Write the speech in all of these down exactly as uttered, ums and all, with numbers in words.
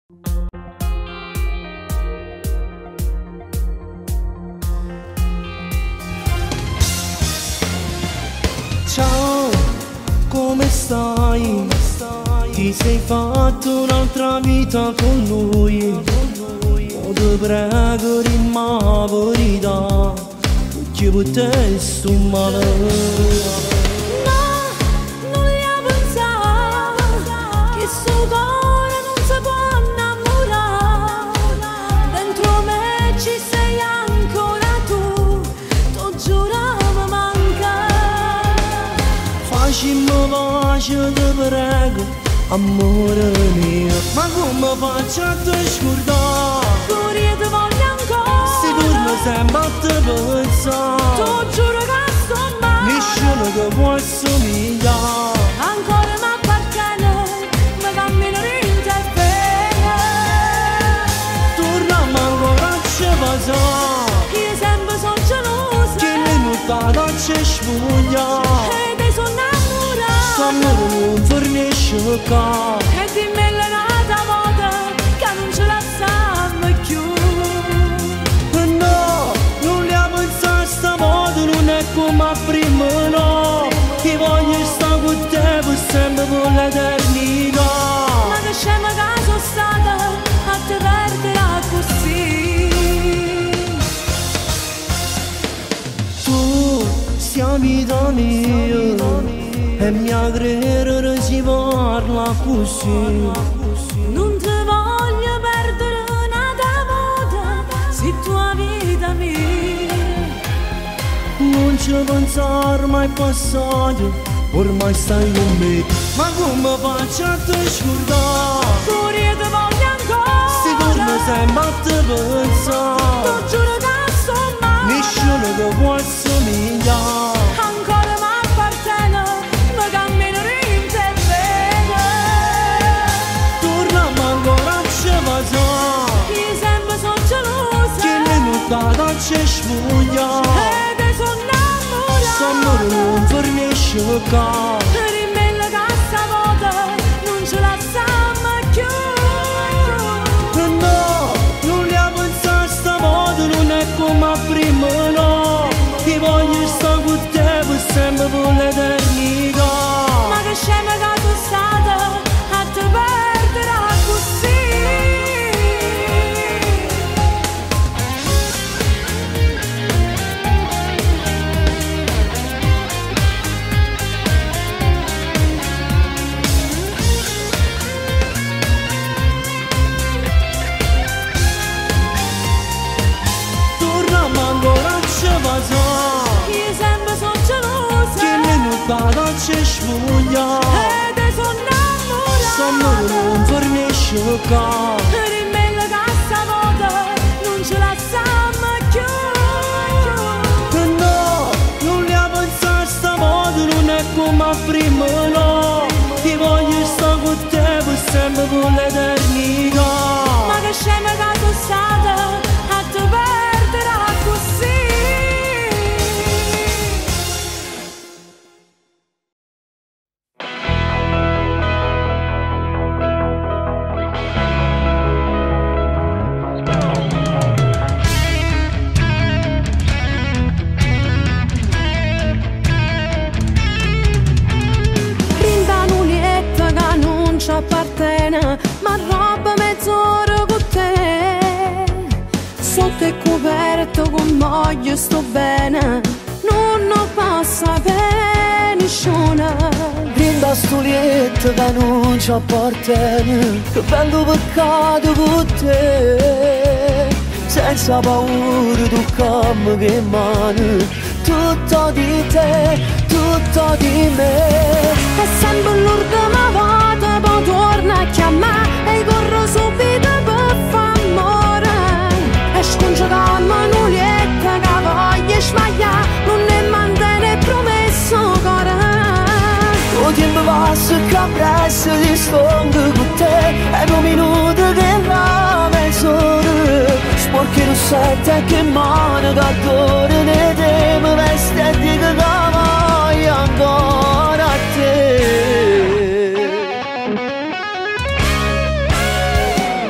Ciao, come stai? Ti sei fatto un'altra vita con lui? Oh, ti prego, rimma la verità, che per te è sto male. No, non gli ha pensato che sto cuore non si può innamorare. Dentro me ci sei ancora tu, t'ho giurato mi manca. Facciamo pace, ti prego, amore mio. Ma come faccio a te scordare? Pure io ti voglio ancora. Si torna sempre a te pensare. T'ho giuro che sto male. Nessuno che può assomigliare. Ancora mi appartiene, mi cammino in te bene. Torniamo ancora a ce passare. Io sempre sono gelosa. Che minuta ci sfuglia. E te sono innamorata. S'amore non fornisce qua. E dimmi l'altra volta che non ce la sanno più. E no, non li ha pensato stavolta, non è come prima, no. Ti voglio stare con te per sempre, per l'eternità. Ma che scema che sono stata a te perdere così. Tu sei vita mia e mia credere si parla così. Non ti voglio perdere un'altra volta, sei tua vita mia. Non ci pensare mai passato, ormai stai con me. Ma come faccio a te scordare? Pure io ti voglio ancora. Si torna sempre a te pensare. T'ho giuro che sto male. Nessuno che può assomigliare. Ancora mi appartiene, mi cammino in te bene. Torniamo ancora a ce passare. Io sempre sono gelosa. Che minuta ci sfuglia. E te sono innamorata. S'amore non fornisce qua. Rimmella che stavolta non ce la siamo più. E no, non li ha pensato stavolta, non è come prima, no. Ti voglio stare con te per sempre, per l'eternità. Ma che scema che tu stata a te perdere così. Torniamo ancora a ce passare. Io sempre sono gelosa. Che minuta ci sfuglia. E te sono S'amore innamorata. non fornisce qua. Rimmella che stavolta non ce la siamo più. E no, non li ha pensato stavolta, non è come prima, no. Ti voglio stare con te per sempre, per l'eternità. Ma che scema che tu stata a te perdere così. Rinda nulietta che non ci appartiene, ma roba mezz'ora con te. Sotto è coperto con moglie sto bene, non ho passa bene nessuno. Rinda stulietta che non ci appartiene, che bello peccato con te. Senza paura tu cammi che mani, tutto di te, tutto di me. È sempre l'ultima volta, poi torna a chiamare e corro subito per fare amore. E sconcio calma nulietta che voglio sbagliare, non ne mantiene promesso cuore. Il tempo passa che presto ti sfondo con te, è un minuto che la mezz'ora. Sporchi lo sette che mano che d'ora ne temo, veste e dico che voglio ancora a te.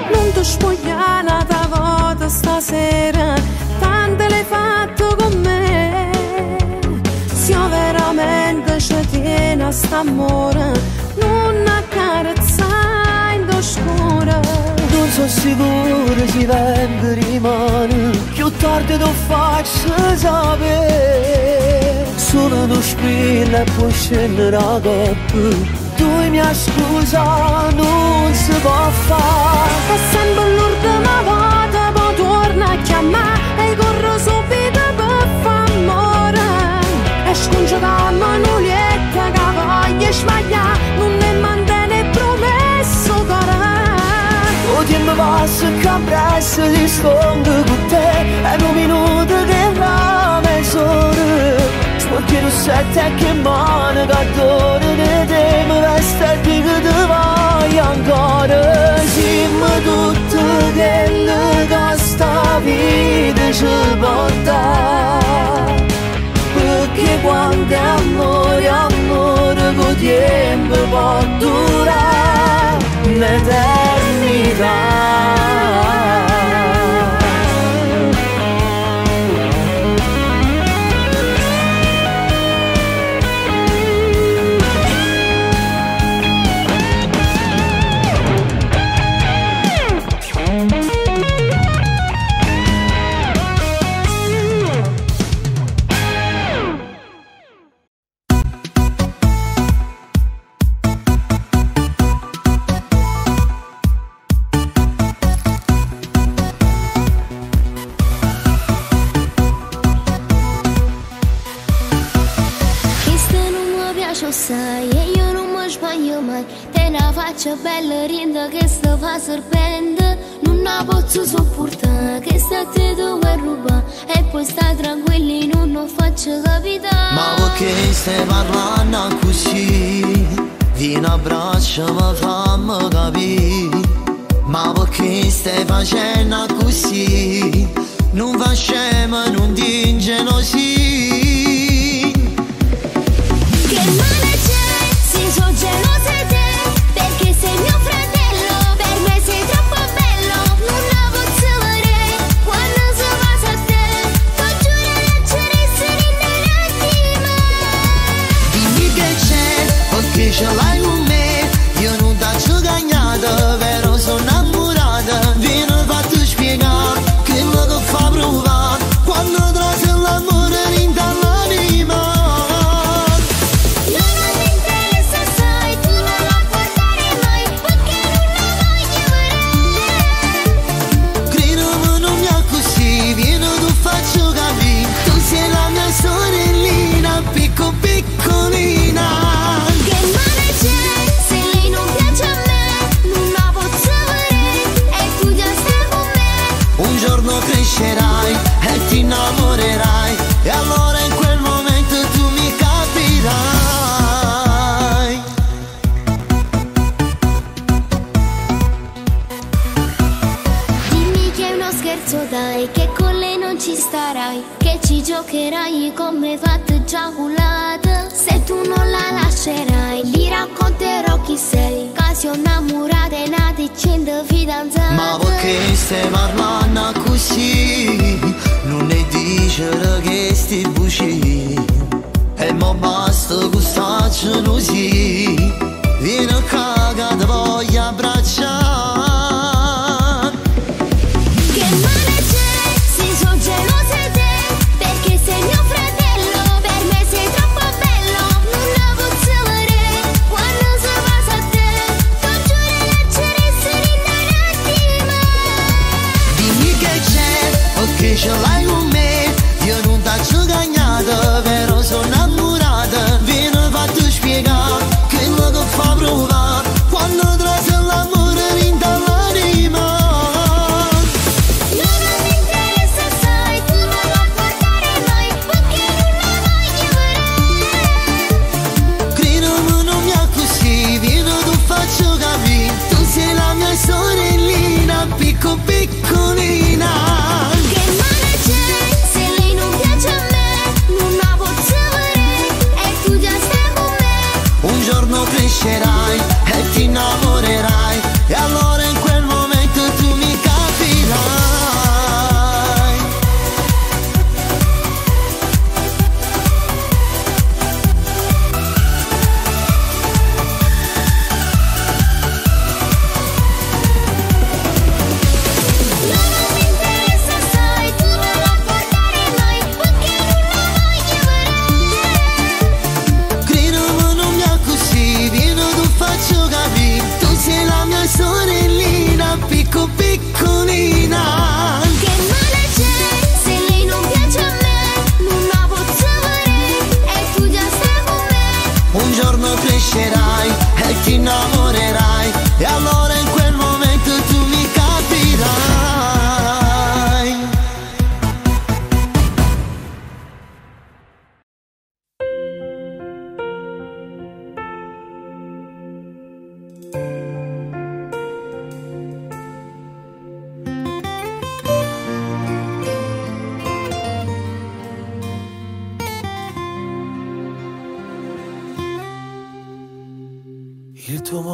spogliata volta stasera, tante l'hai fatto con me. Se io veramente ci tiene a st'amore, non accarezzai in d'oscura. Non sono sicuro se vengo rimane, più tardi lo faccio sapere. Solo tu spilla e poi scendere la coppa, tu mi scusa, non si può fare. È sempre l'ultima volta, poi torna a chiamare e corro subito per fare amore. E sconcio da manulietta che voglio sbagliare, non ne mantiene promesso cara. O tempo passa che abbraccio ti stongo con te, è un minuto che va mezz'ora. Perché tu sei te che mano che adoro di te, mi resta e dico ti voglio ancora. Siamo tutto quello che sta vita ci porta, perché quando amore, amore con tempo può durare un'eternità. Bella rinda che sta fa serpente, non la posso sopportare, che sta te dove ruba e poi stai tranquilli, non lo faccio capitare. Ma perché stai parlando così? Vieni a braccia, ma fammi capire. Ma perché stai facendo così? Non fa scema, non ti ingenosì. Che male c'è, si sono gelosa di te, perché sei mio fratello, per me sei troppo bello, non la posso vedere, quando si passa a te, ti giuro lascerei essere innanima. Dimmi che c'è, perché ce l'hai con me, io non t'ho cagnata, però sono innamorata, vieni a farti spiegare, che lo che fa provare, quando trovi l'amore rinda l'anima. Non mi interessa sai, tu non la portare mai, perché non la voglio vedere. Credimi non mi ha così, vieni tu faccio capire, tu sei la mia sorellina, picco piccolina. Che male c'è, se lei non piace a me, non la posso vedere, e tu già stai con me. Un giorno crescerai e ti innamorerai, e allora in quel momento tu mi capirai. Dimmi che è uno scherzo dai, che con lei non ci starai, che ci giocherai come fatto giaculata. Se tu non la lascerai, gli racconterò chi sei, casi innamorata e nata e cento fidanzate. Ma perché stai parlando così? Non ne dicere che sti buci, e mo basta questa gelosia, vieni a cagare, ti voglio abbracciare. Che male c'è, si sono gelosa di te, perché sei mio fratello, per me sei troppo bello, non la posso vedere, quando si passa a te, ti giuro lascerei essere innanima. Dimmi che c'è, perché ce l'hai con me, io non t'ho cagnata, però sono innamorata, vieni a farti spiegare, che lo che fa provare, quando trovi l'amore rinda l'anima. Non mi interessa sai, tu non la portare mai, perché non la voglio vedere. Credimi non mi ha così, vieni tu faccio capire, tu sei la mia sorellina, picco piccolina. Che male c'è,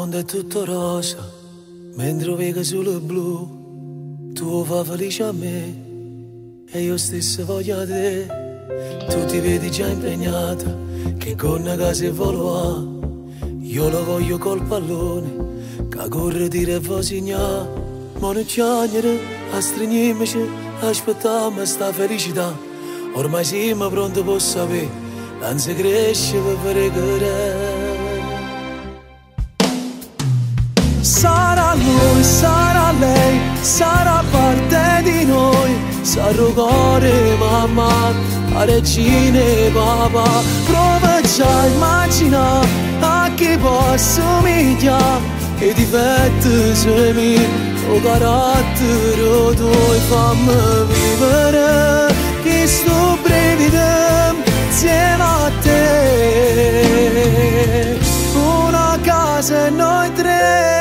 mondo è tutto rosa, mentre vedo solo blu. Tu fa felice a me e io stesso voglio a te. Tu ti vedi già impegnata, che con una casa e volo ha. Io lo voglio col pallone, che corre dire e fa segnare. Ma non chiamare, a stringermici, aspettiamo sta felicità. Ormai siamo pronti per sapere, l'ansia cresce per pregare. Sarà lui, sarà lei, sarà parte di noi. Sarà cuore, mamma, la regina e papà. Prova già a immaginare a chi può assomigliare. E difetti sei miei, o carattere tuo, fammi vivere che sto brevità insieme a te. Una casa e noi tre.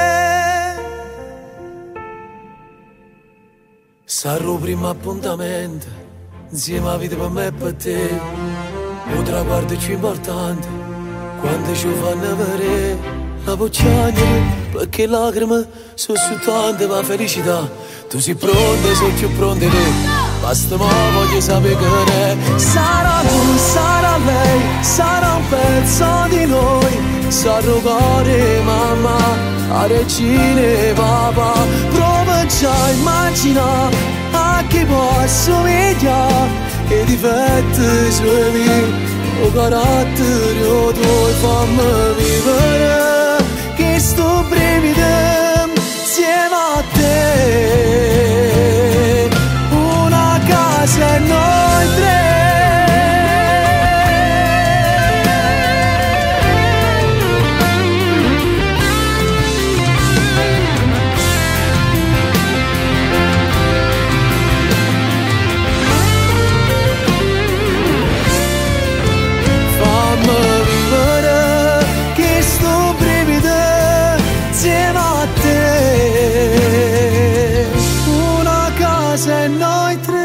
Sarà il primo appuntamento insieme a vita per me e per te. Un traguardo più importante quando ci fanno vedere. La piangere perché lacrime sono su tante ma felicità. Tu sei pronta, sei più pronta di te. Basta ma voglio sapere che è. Sarà lui, sarà lei, sarà un pezzo di noi. Sarà cuore, mamma, la regina e papà. Prova già a immaginare a chi può assomigliare. E i difetti suoi miei, o carattere tuo, fammi vivere che sto brevità insieme a te. Una casa e noi tre. E noi tre.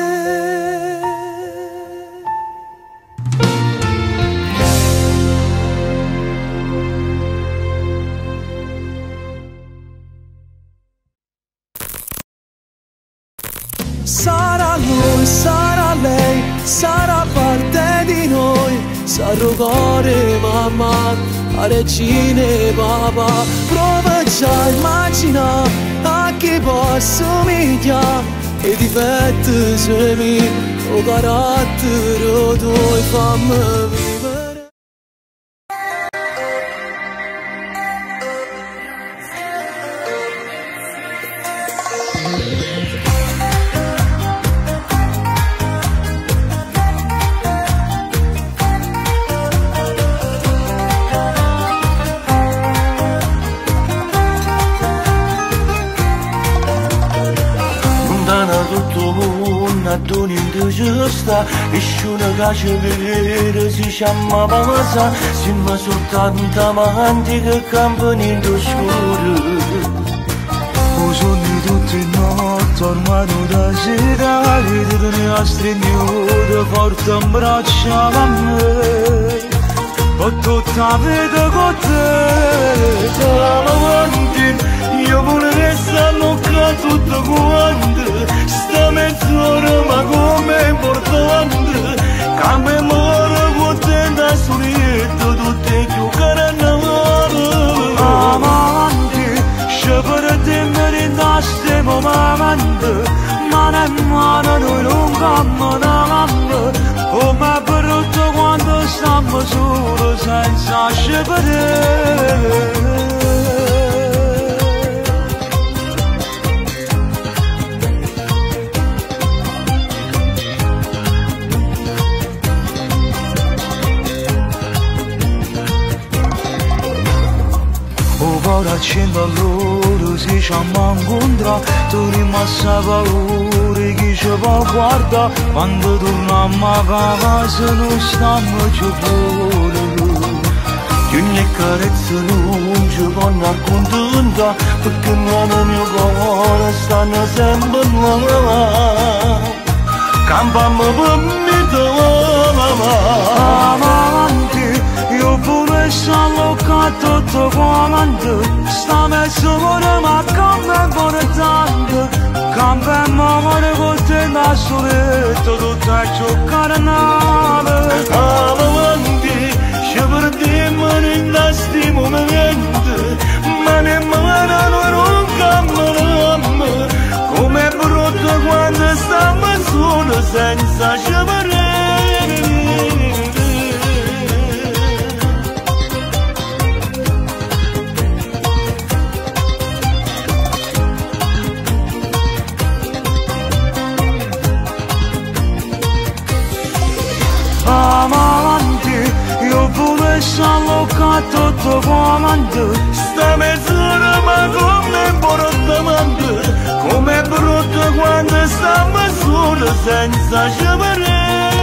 Sarà lui, sarà lei, sarà parte di noi. Sarà cuore, mamma, la regina e papà. Prova già a immaginare a chi può assomigliare. E i difetti sei miei, o carattere tuo, fammi vivere. Tu non ti giusta, e una casa vera si chiama Pamasa. Siamo soltanto amanti che campano in scuro. Sogni tutte le notti, ormai da sera, ridere a stringere forte in braccia a me. Ho tutta la vita con te, siamo avanti, io volevo essere tutto quanto. Sta mezz'ora ma come è importante, come muore contenta solietto, tutte più carannare. Amanti, se per te mi rindassimo amanti, mano a mano noi non camminavamo, come per tutto quando stiamo solo senza scegliere. Ora accendo all'ora si chiama incontra, tu rimasti a paura chi ci può guardare, quando torniamo a casa non stiamo più fuori. Ogni carezza non ci può accontentare, perché nel mio cuore stanno sempre nuove. Campiamo per me tua mamma. Amanti, io pure scialloca tutto quanto sta messo ora ma come importante cambia mamma con te da soletto tutto a giocare nave avanti ci perdiamo in questi momenti ma nemmeno non cambiamo come è brutto quando stiamo solo senza scegliere. Amanti, io pure sono tutto quanto sta mezz'ora ma come importante come è brutto quando stiamo solo senza scegliere.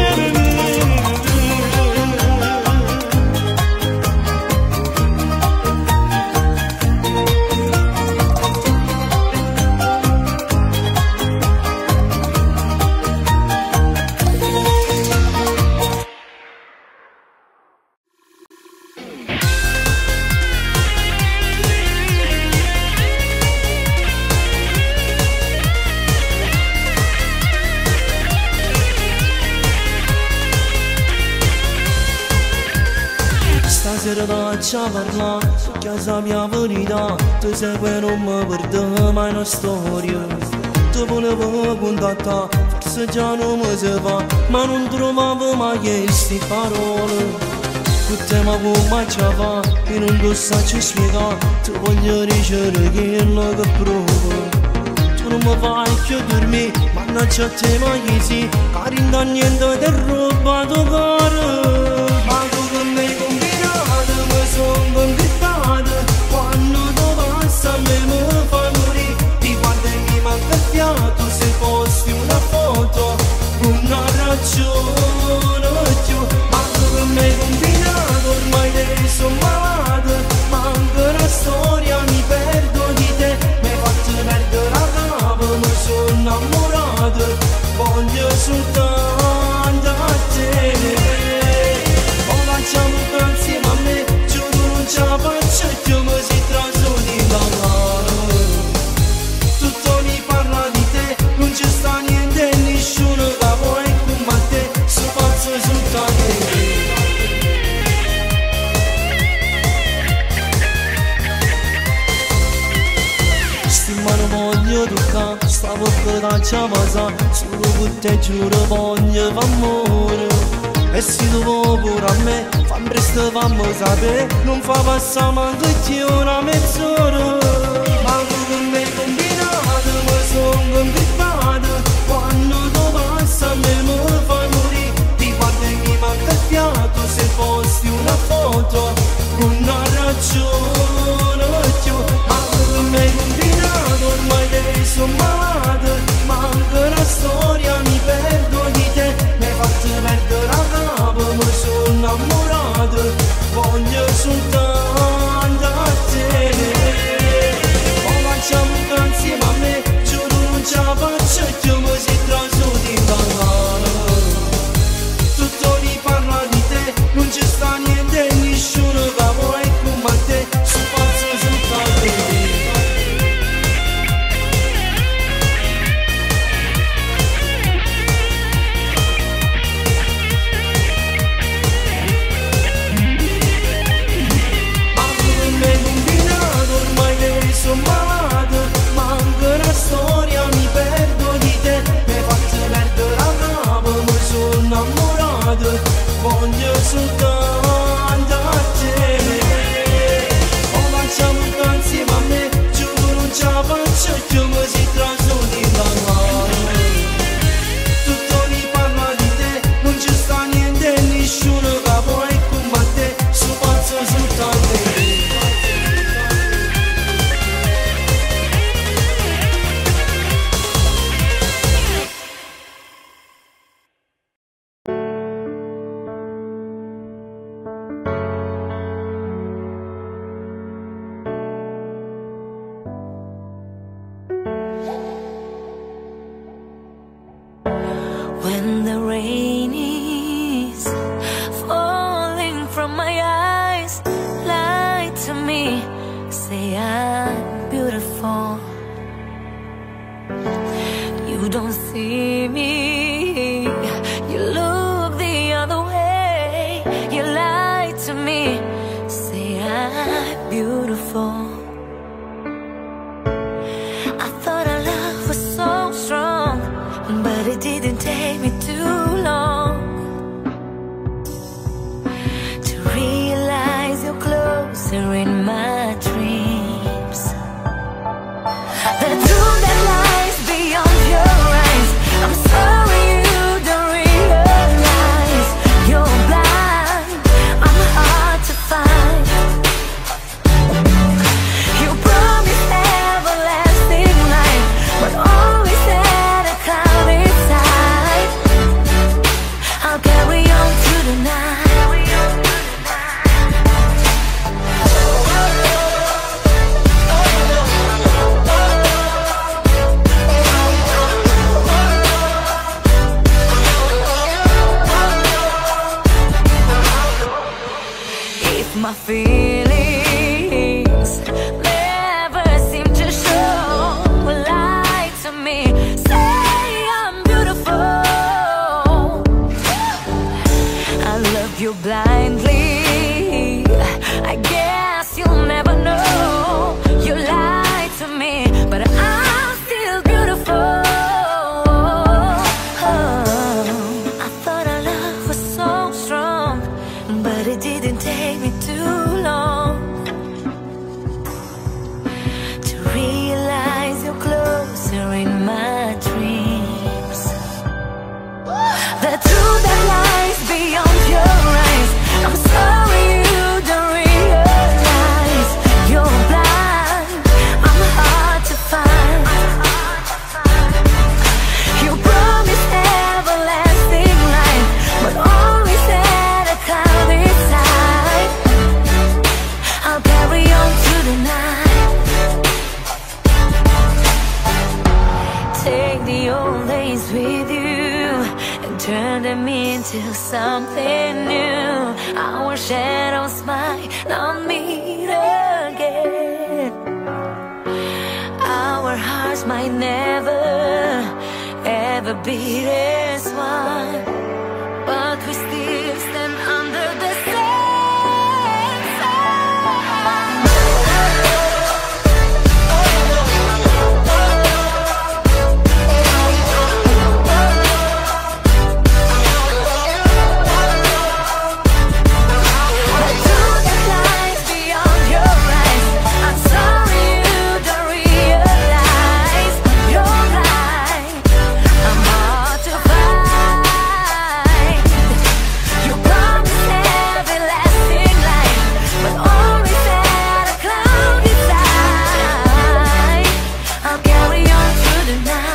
Stasera faccia parlare, casa mia verità, tu sei che non mi perdi mai una storia. Ti volevo contattare, forse già non mi si fa, ma non trovavo mai queste parole. Con te ma come ci fa, che non lo saccio spiegare, ti voglio dicere quello che provo. Tu non mi fai più dormire, mannaggia a te ma chi si, che rinda niente di roba tu caro. Ma tu con me combinato, mi son conquistato, quando tu passi a me mi fai morire, ti guarda e mi manca il fiato, se posti una foto, una ragione più. Ma tu con me combinato, ormai te sono malato, manca la storia, mi perdo di te, mi hai fatto perdere la capo, mi sono innamorato, voglio soltanto a te. Ora facciamo insieme a me, giuro non ce la faccio e tu mi sei traso di parlare. Tutto mi parla di te, non ci sta niente e nessuno che vuoi come a te, so pazzo soltanto te. Stimano voglio toccare, sta bocca da ciamasa, solo con te giuro voglio f'amore. E se tu vuoi pure a me, fammi presto fammi sapere, non fa passare manco ti una mezz'ora. Ma tu con me combinato, mi son conquistato, quando tu passi a me mi fai morire, ti guarda e mi manca il fiato, se posti una foto, una ragione più. Ma tu con me combinato, ormai te sono malato, manca la storia, mi perdo di te, mi hai fatto perdere la capo, mi sono innamorato, voglio soltanto a te. you don't see me. You look the other way. You lie to me, say I'm beautiful. I thought our love was so strong, but it didn't take me too long to realize you're closer in my dreams. The truth that lies beyond your eyes, I'm sorry you don't realize. You're blind, I'm hard to find. You promised everlasting life, but always had a cloud inside. I'll carry on through the night. My feelings never seem to show. Lie to me, say I'm beautiful. I love you blindly, I guess you'll never know. You lied to me, but I'm still beautiful. I thought our love was so strong, but it didn't take me too long to realize you're closer in my dreams. The truth that lies beyond your eyes, I'm sorry you don't realize. You're blind, I'm hard to find. You promised everlasting life, but always had a cloud inside. I'll carry on through the night. Take the old days with you and turn them into something new. Our shadows might not meet again. Our hearts might never, ever beat as one, but we still stand under the same sun. The truth that lies beyond your eyes, I'm sorry you don't realize. You're blind, I'm hard to find. You promised everlasting life, but always had a cloud inside. I'll carry on through the night.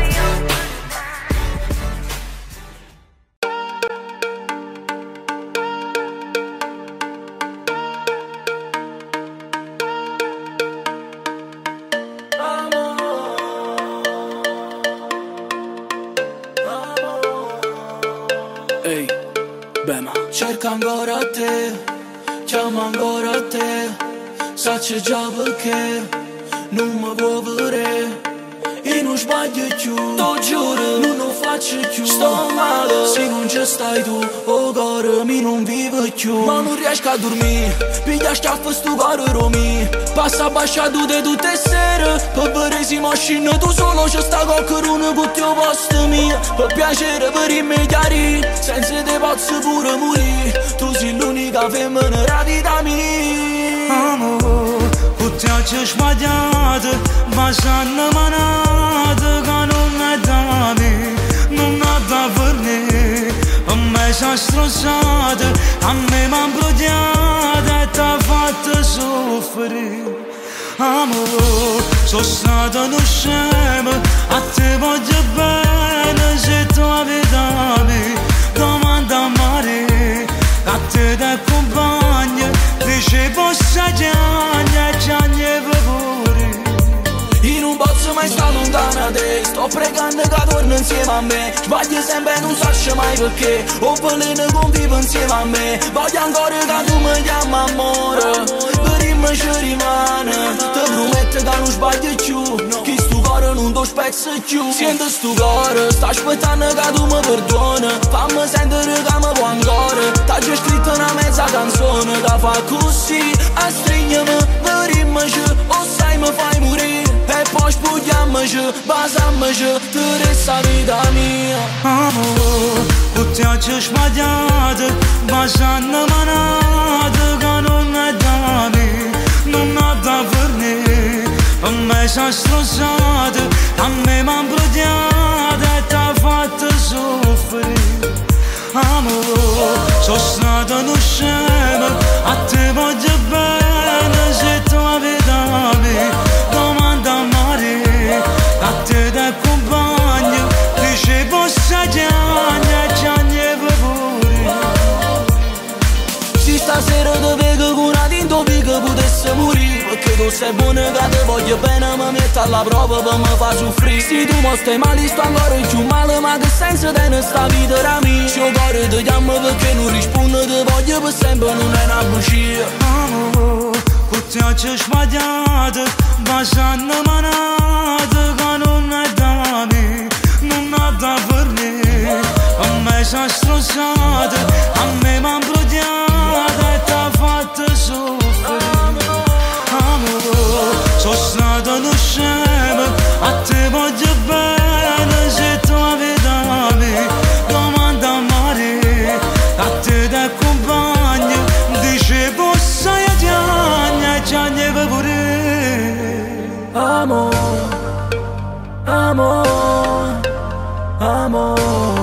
Ehi, Bema, cerca ancora te, chiama ancora te, sacci già perché non mi può vedere. Io non sbaglio più, t'ho giuro, non lo faccio più. Sto male, se non ci stai tu, oh cuore, mi non vivo più. Ma non riesco a dormire, piglia schiaffo sto cuore romi. Passa basciato di tutte le sere, per vedere se macchina tu solo c'è sta qualcuno con te posto mio. Per piacere, per immediati, senza te posso pure morire. Tu sei l'unica femmina della vita mia. Amore, puteace sbagliate, ma sanno manate che non è da me, non è da per me. Per me sei strozzata, a me m'ha bruciata e t'ha fatto soffrire. Amore, sono stato uno scemo, a te voglio bene, se tu avevi da me, domanda a mare, a te da compagna, dice possa giagna, giagna per pure. Io non posso mai stare lontano da te, sto pregando che torni insieme a me. Sbaglio sempre e non so mai perché, ho veleno convivo insieme a me. Voglio ancora che tu mi chiami amore, per me ci rimane. Ti prometto che non sbaglio più, che sto cuore non do spezzo più. Sento sto cuore, sta aspettando che tu mi perdoni. Fammi sentire che mi può ancora. T'ha già scritto una mezza canzone che fa così. A stringermi, verimmici, o sai mi fai morire. E poi spogliammici, basammici, tu resta vita mia. Amor, cu te-a ce sbagliato, baciando manate che non è da me, non è da verne. A me s'ha strozzato, a me m'ha bruciato e t'ha fatto soffrire. Amor, sono stato uno scemo, a te voglio bene, se tu avete a me, domanda a mare, a te da compagno, dicevo sai giagna, giagna pure. Si stasera ti vedo con una tinta che potesse morire, perché tu sei buona che ti voglio bene, mi metto alla prova per mi far soffrire. Se tu mi stai male sto ancora più male, ma che senso tiene sta vita da me? Se io cuore ti chiamo perché non rispondo, ti voglio per sempre, non è una bugia. Amor, cu te-a ce sbagliato, baciando manate che non è da me, non è da verne. A me s'ha strozzato, a me m'ha bruciato e t'ha fatto soffrire. Amor, sono stato uno scemo, a te voglio bene, se tu avete a me, domanda a mare, a te da compagno, dicevo sai a giagna, giagna pure. Amor, amor, amor.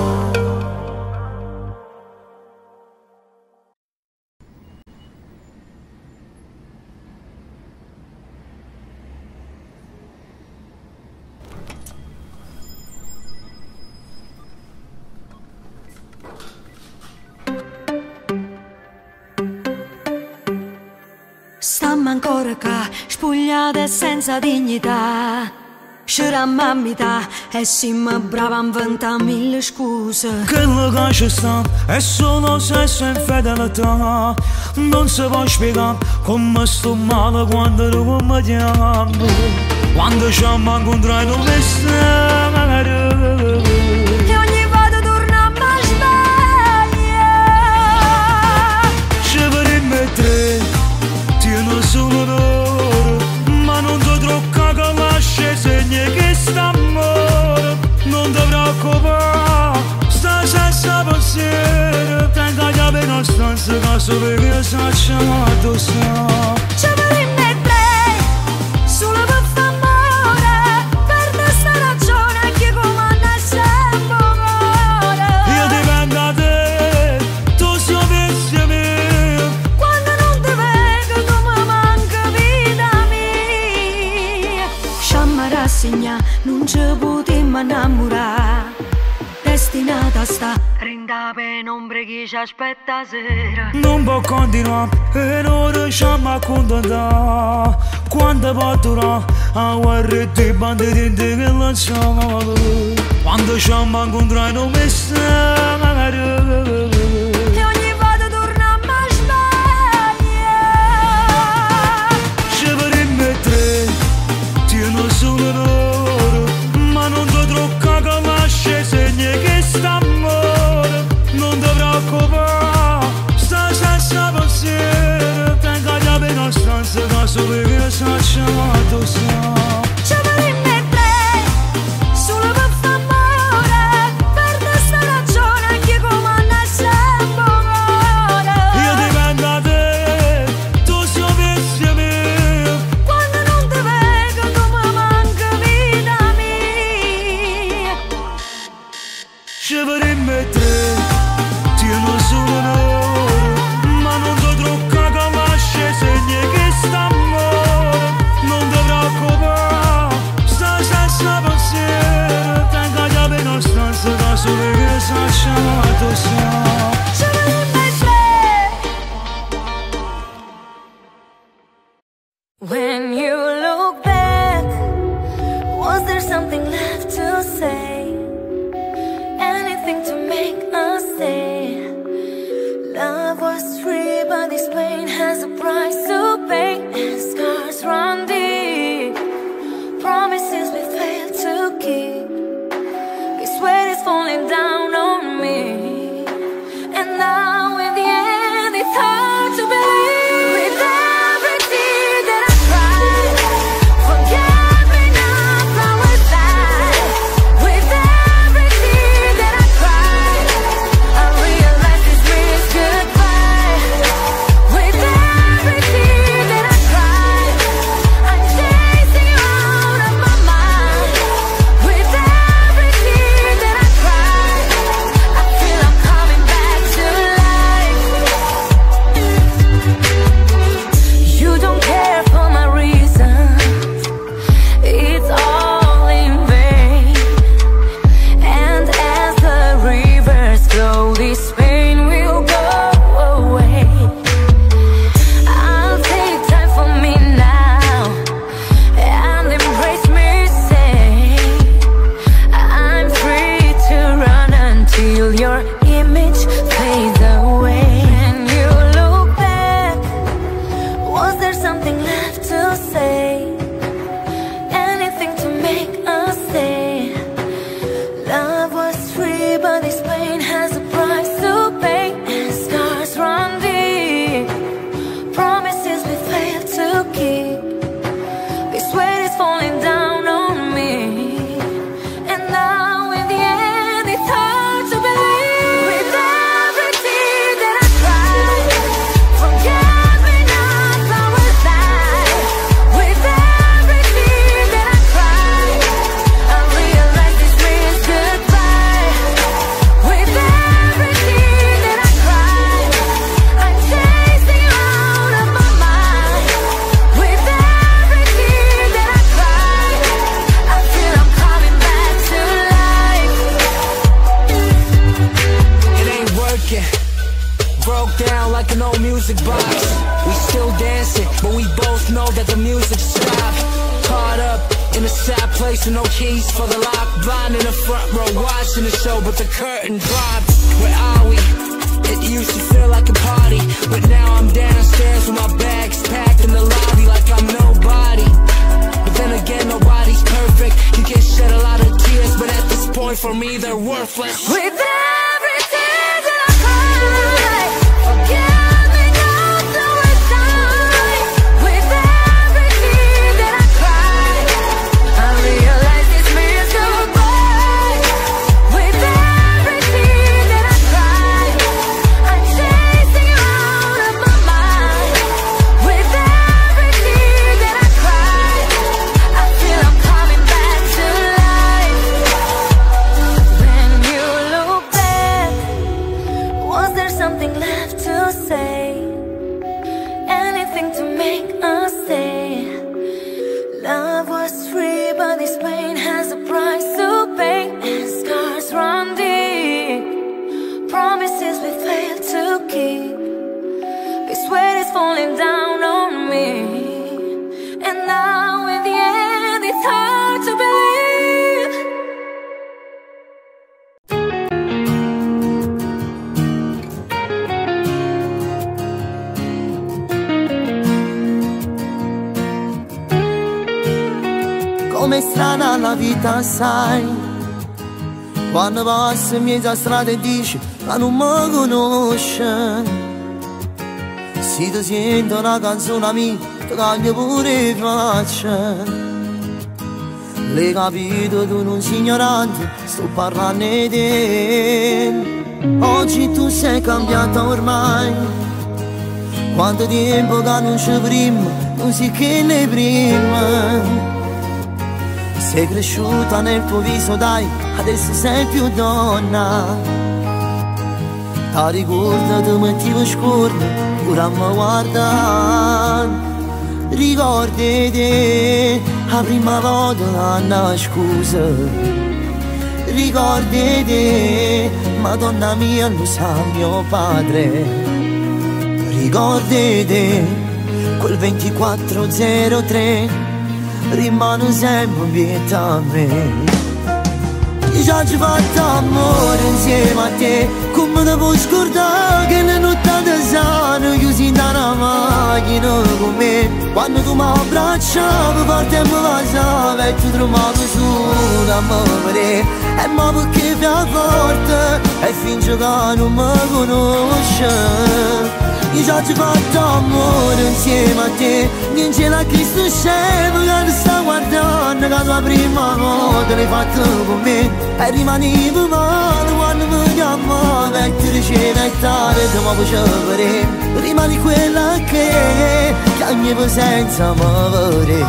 Stamma ancora qua, spogliata e senza dignità. Sciramma a metà e siamo brava a inventare mille scuse. Quello che ci sta è solo sesso e infedeltà. Non si può spiegare come sto male quando tu mi chiami, quando ci incontriamo non mi stare. E ogni volta torniamo a sbagliare. Ci vorremmo tre, tieni solo l'oro, ma non ti tocca che lasci segni che sta amore. Non ti preoccupare, sta senza pensiero, tenga la pena stanza che solo che sacciato sa. Ci vorremmo tre, solo per far amore, per questa ragione che comanda sempre amore. Io dipendo da te, tu sei pensi mio. Quando non ti vedo tu mi manca vita mia. Sciamma rassegna, non ci potremmo innamorare. Destinata a sta rinda penombre chi ci aspetta sera. Non può continuare e non riusciamo a contentare. Quando partirà a guardare i banditi che lanciamo, quando ci incontriamo non mi stare. E ogni volta torniamo a sbagliare. Ci vorremmo tre, tieni solo l'oro, ma non ti tocca che lasci segni che sta amore. Non ti preoccupare, sta senza pensiero, tenga la pena stanza che solo che sacciato sa. Ci vorremmo tre, solo per far amore, per questa ragione che comanda sempre amore. Io dipendo da te, tu sei pensi mio. Quando non ti vedo tu mi manca vita mia. Ci vorremmo tre, tieni solo l'oro, ma non ti tocca che lasci segni che sta amore. Non ti preoccupare, sta senza pensiero, tenga la pena stanza che solo che sacciato sa. Ci vorremmo tre. When you look back, was there something left to say? Anything to music box. We still dancing, but we both know that the music stopped. Caught up in a sad place with no keys for the lock. Blind in the front row watching the show, but the curtain dropped. Where are we? It used to feel like a party, but now I'm downstairs with my bags packed in the lobby like I'm nobody. But then again, nobody's perfect. You can shed a lot of tears, but at this point for me they're worthless. With every tear that I cry, forgive me not knowing time. With every tear that I cry, I realize it's meant goodbye. With every tear that I cry, I'm chasing you out of my mind. With every tear that I cry, I feel I'm coming back to life. When you look back, was there something left to say? Anything to make us stay? Love was free, but this pain has a price to pay, and scars run deep. Promises we failed to keep. This weight is falling down on me, and now in the end it's hard to believe. Com'è strana la vita, sai, quando passi in mezzo a strada e dici ma non mi conosce. Se ti sento una canzone mia, ti cambia pure faccia. L'hai capito, tu non sei ignorante, sto parlando di te. Oggi tu sei cambiata ormai. Quanto tempo che non c'è prima, non sei che ne prima. Sei cresciuta nel tuo viso, dai, adesso sei più donna. Ti ricordo, ti mettevo scorno, pure a me guarda. Ricordati la prima volta, no scusa. Ricordati, Madonna mia, lo sa mio padre. Ricordati, quel ventiquattro zero tre rimane sempre vieta a me. Io già ci ho fatto amore insieme a te, come ti puoi scordare che le notti di sano chiusi in una macchina con me. Quando tu mi abbracciavi forte e mi baciavi e tu trovavi su da me. E ma perché fai forte e finge che non mi conosci. Io già ci ho fatto amore insieme a te, niente la Cristo scemo che ti sta guardando, che la prima volta l'hai fatto con me. E rimanevo male quando mi chiamavi e ti ricevi e tardi ti mi facevi. Rimani quella che, che ogni presenza mi vede.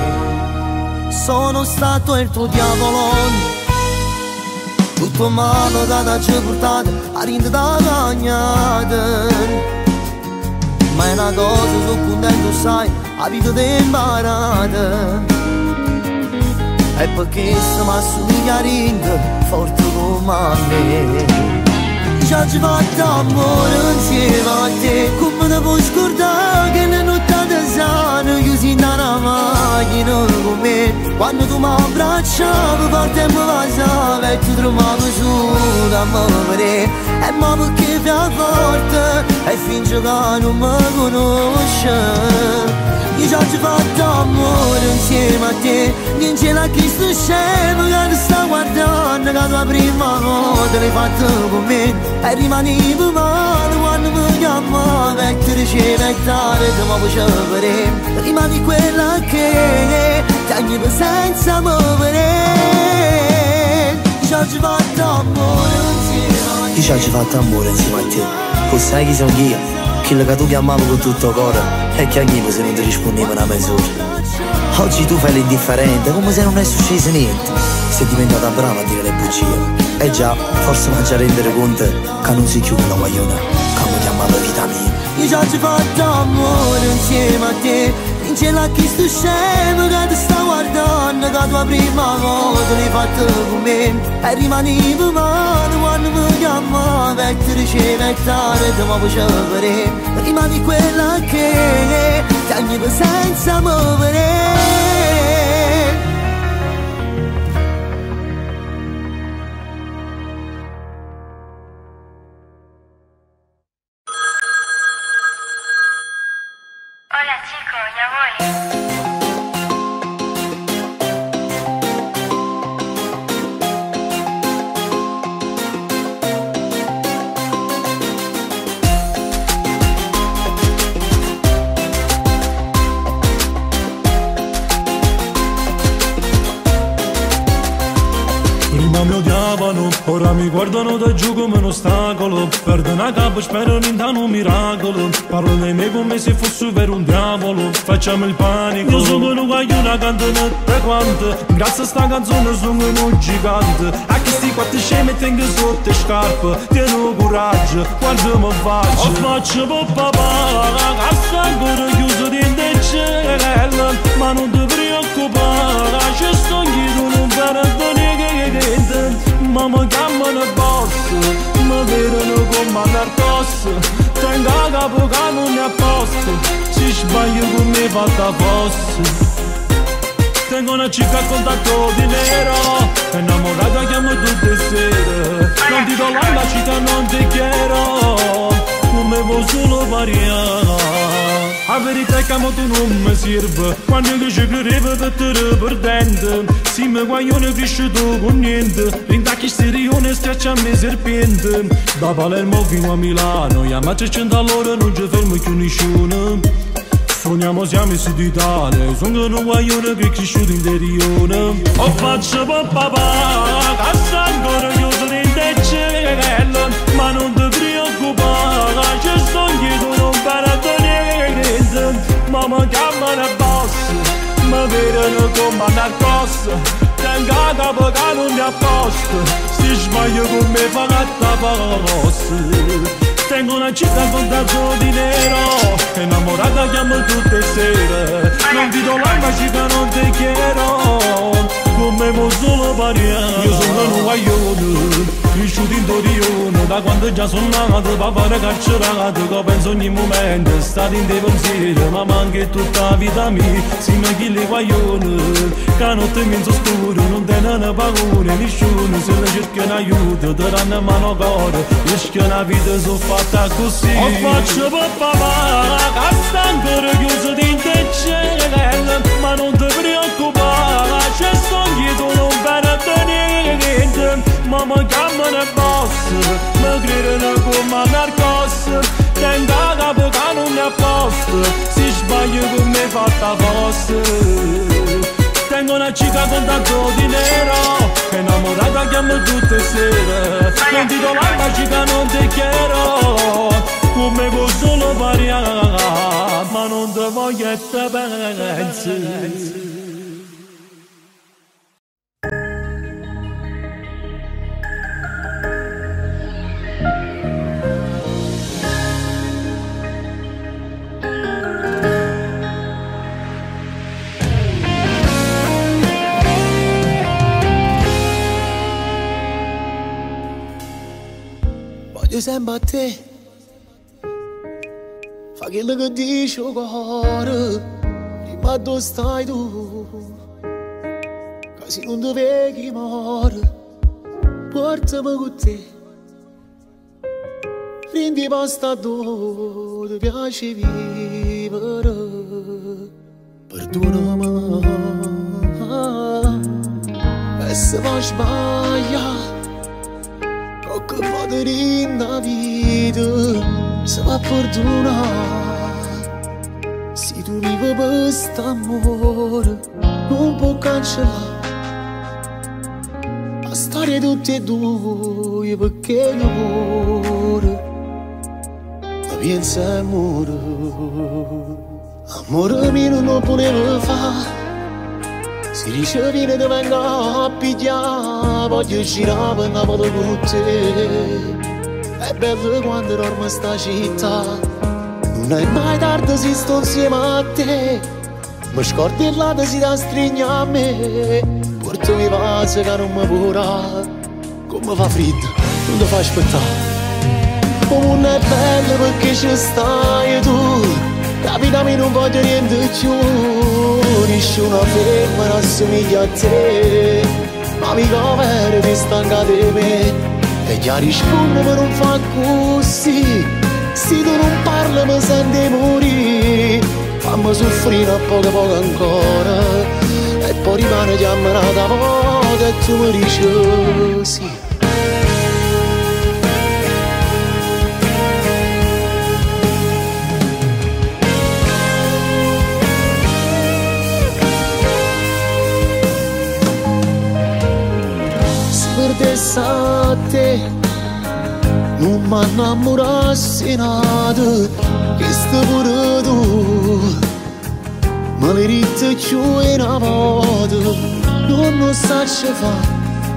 Sono stato il tuo diavolone, tutto male che ti ha portato a rinde da cagnata. Ma è una cosa, sono contento, sai, la vita ti è imparata. E perché se mi assomiglia a ringa, forte come a me. Già ci ho fatto amore insieme a te, come ti puoi scordare che le notti di sano chiusi in una macchina con me. Quando tu mi abbracciavi forte e mi baciavi e tu trovavi su da me. E ma perché fai forte e finge che non mi conosci. Io già ci ho fatto amore insieme a te, niente la Cristo scemo che ti sta guardando, che la prima volta l'hai fatto con me. E rimanevo male quando mi chiamavi e ti ricevi e tardi ti mi facevi. Rimani quella che, che ogni presenza mi vede. Già ci ho fatto amore insieme a te. Io già ci ho fatto amore insieme a te. Tu sai chi sono io? Quello che tu chiamavi con tutto cuore e che anche se non ti rispondeva una mezz'ora. Oggi tu fai l'indifferente come se non è successo niente. Sei diventata brava a dire le bugie. E già, forse mangia a rendere conto che non si chiude la guagliona, che mi chiamava vita mia. Io già ci ho fatto amore insieme a te, c'è la chi sto scemo che ti sta guardando, che tua prima volta l'hai fatta con me. E rimani per mano quando mi chiama, per ti riceve e tardi mi faceva vedere. Rimani quella che ti ogni presenza muovere. Ora mi guardano da giù come un ostacolo. Perdo una capo, spero in un miracolo. Parlo di me come se fosse per un diavolo. Facciamo il panico. Io sono un guaglione, cantano tre quante. Grazie a sta canzone sono un gigante. A che sti quattro scemi tengo sotto le scarpe. Tieno coraggio, guarda mi faccio. O faccio per papà, che sta ancora chiuso dentro il cielo. Ma non ti preoccupare, ci sto chiedendo un perdone che dentro. Ma mi chiamano boss, mi vedono come narcos. Tengo a capo che non è a posto, se sbaglio con me fatta fosse. Tengo una chica a contatto di nero, innamorata chiamo tutte le sere. Non ti do la chica, non ti quiero, come vuoi solo variare. La verità è che a tu non mi serve, quando io ci credevo per te perdente. Se mi guaglione cresciuto con niente, rintacchi sterione schiaccia a me serpente. Da Palermo fino a Milano, chiamate cento all'ora non ci fermo più nessuno. Sogniamo siamo in Sud Italia, sono un guaglione che è cresciuto in terione. O faccio per papà, che sta ancora chiuso dentro il cielo. Ma non ti preoccupare, ci sto dietro non perdone. Ma mi chiamano boss, mi vedono come narcos. Tengo a capo che non è a posto, se sbaglio con me fa gatta fosse. Tengo una città con tanto di nero, innamorata chiamo tutte le sere. Non ti do la magica, non ti quiero, come vuoi solo variare. Io sono un guaglione, cresciuto in Torione. Da quando già sono nato, papà era carcerato. Che penso ogni momento, è stato in dei pensieri. Ma manca tutta la vita mia, si mi chili guaglione. Che notte in mezzo scuro, non tenono paura nessuno. Se le cercano aiuto, ti danno mano cuore. Rischio una vita so fatta così. O faccio per papà, che sta ancora chiuso dentro il cielo. Ma non ti preoccupare, c'è sto dietro non perde niente. Ma mi chiamano boss, mi credono come narcos. Tengo a capo che non è a posto, se sbaglio con me fatta fosse. Tengo una chica con tanto di nero, innamorata chiamo tutte le sere. Non ti do la magica, non ti quiero, come vuoi solo variare. Ma non ti voglio e te pensi. Voglio sempre a te, fa quello che dici il cuore, prima dove stai tu, che se non ti vedi muore, portami con te, prendi pasta dove ti piace vivere, perdonami, e se va sbagliare. Che padre in la vita si va perdonare. Se tu vivi per st'amore non può cancellare la storia di tutti e due, perché l'amore la pensa amore. Amore mio non poteva fare. Se dice viene ti vengo a pigliare, voglio girare per Napoli con te. È bello quando dormo sta città, non è mai tardi se sto insieme a te. Mi scordi la si da stringe a me, portami vaso che non mi pura, come fa freddo, non ti fa aspettare. Come non è bello perché ci stai tu, capitami non voglio niente più, nessuno ferma non assomiglia a te, ma mica vero ti stanca di me, e già rispondo ma non fa così, se tu non parli mi senti morire, fammi soffrire a poco poco ancora, e poi rimane chiamata volta e tu mi dici sì. A te non mi innamorassi nato, che sto pure tu ma le ritte più in una volta, non lo sai fare,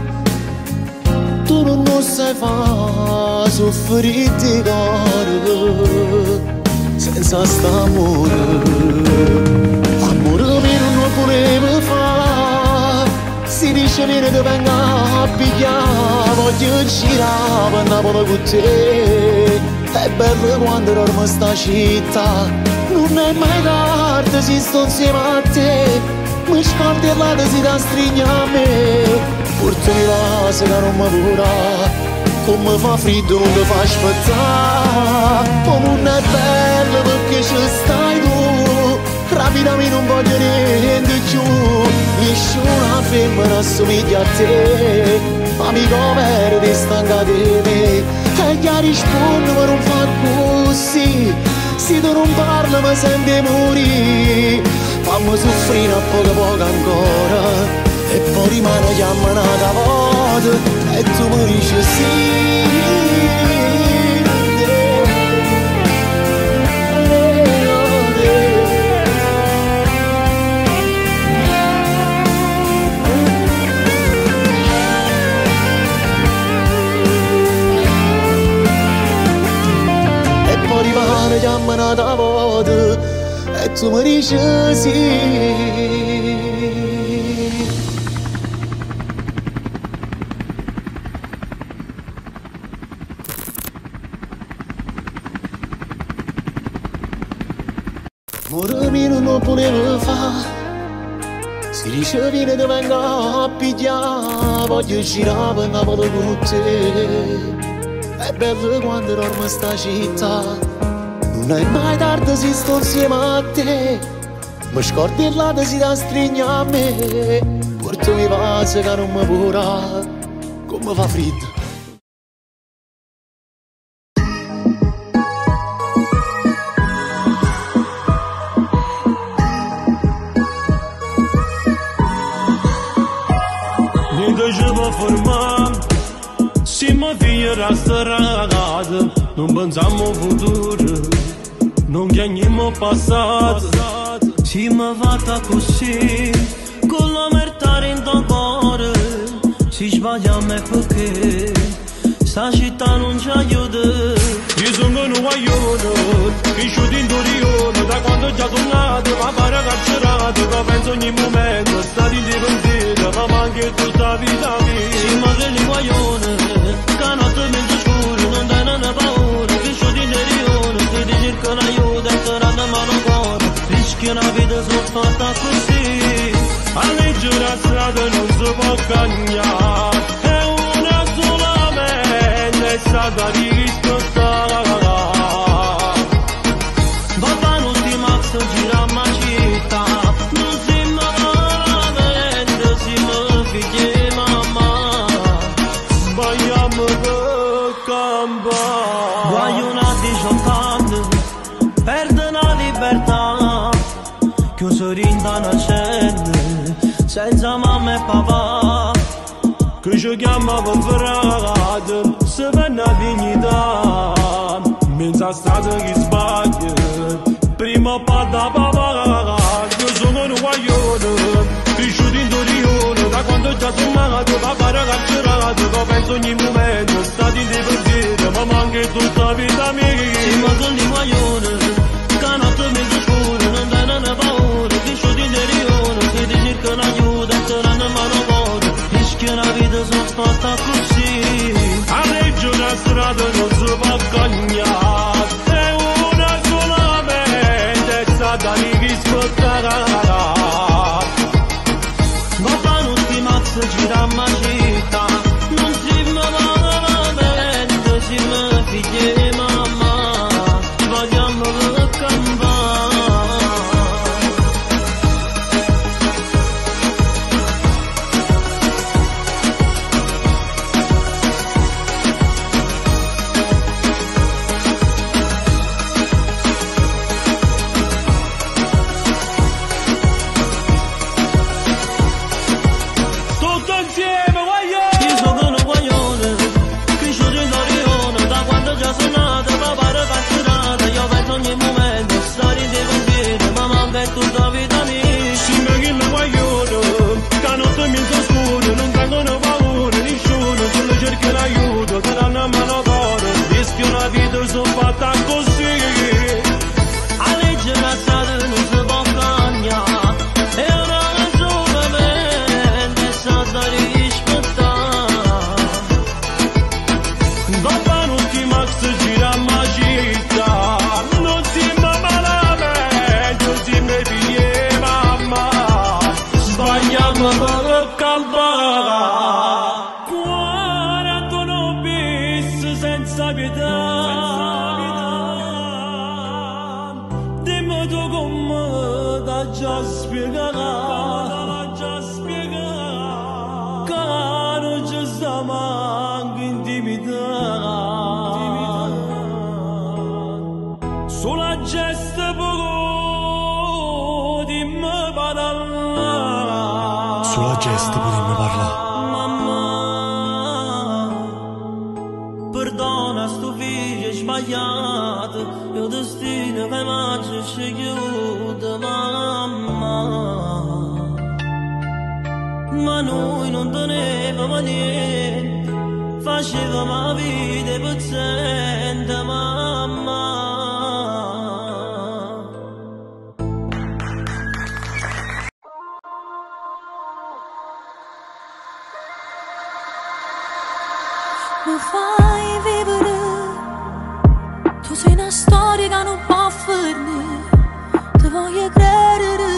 tu non lo sai fare, soffrire di cuore senza st'amore, amore mio non lo volevo fare, si dice viene che venga a pigliare, voglio girare per Napoli con te, è bello quando dormo sta città, non è mai tardi se sto insieme a te, mi scordi e la si da stringe a me, portami la se che non mi pura, come fa freddo non ti fa aspettare, come non è bello perché ci stai tu, rapidami non voglio niente più, nessuna femmina assomiglia a te, amico vero ti stanca di me, e già rispondo ma non fa così, se tu non parli mi senti morire, fammi soffrire a poco poco ancora, e poi rimane chiamata volta e tu mi dici sì. Rimane chiamata volta e tu mi dici sì. Amore mio non lo volevo fare, si dice viene che venga a pigliare, voglio girare per Napoli con te. È bello quando dormo sta città, non è mai tardi se sto insieme a te, mi scordi e la si da stringe a me, portami vaso che non mi pura, come fa freddo. Niente ci può formare, se mi figlierà sta ragazza, non pensiamo al futuro, non chiamiamo passato. Se mi fatta così, con la merda in tuo cuore, si sbaglia a me perché sta città non ci aiuta. Io sono un guaglione, cresciuto in Torino, da quando già sono nato, ma pare carcerato, che penso ogni momento, stati indipendente, ma manca tutta vita mia. Se mi credi guaglione, che notte mentre scuro, non dai una paura, cresciuto in Torino, se ti cercano aiuto, e te la mano cuore, rischi una vita sono fatta così, a leggere la strada non si può cagnare, è una solamente, è stata rispettata. Papà non ti mazzo gira ma città, non si ma veramente, si mi figli mamma, sbagliamo per campare. Voglio una diciotto anni, perde la libertà, chiuso in una cella, senza mamma e papà, che ci chiamava frate, se venne a dignità, mezza strada che sbaglia, prima parla papà, io sono un guaglione, cresciuto in Torino, da quando già sono nato, papà era carcerato, che penso ogni momento, stati indipendente, ma manca tutta vita mia. Se mi sono di guaglione, che notte mentre scuro, non dai una paura, cresciuto in senza pietà. Dimmi tu come t'ha già spiegato, già spiegato, che non ci sta manco intimità. Sulla gesta poco dimmi parla. Sulla gesta potremmo parlare. Perdona sto figlio sbagliato, io destino che mangia ci chiude, mamma. Ma noi non tenevamo niente, facevamo la vita pezzente, mamma. Mi fai vivere, tu sei una storia che non può fermare, ti voglio credere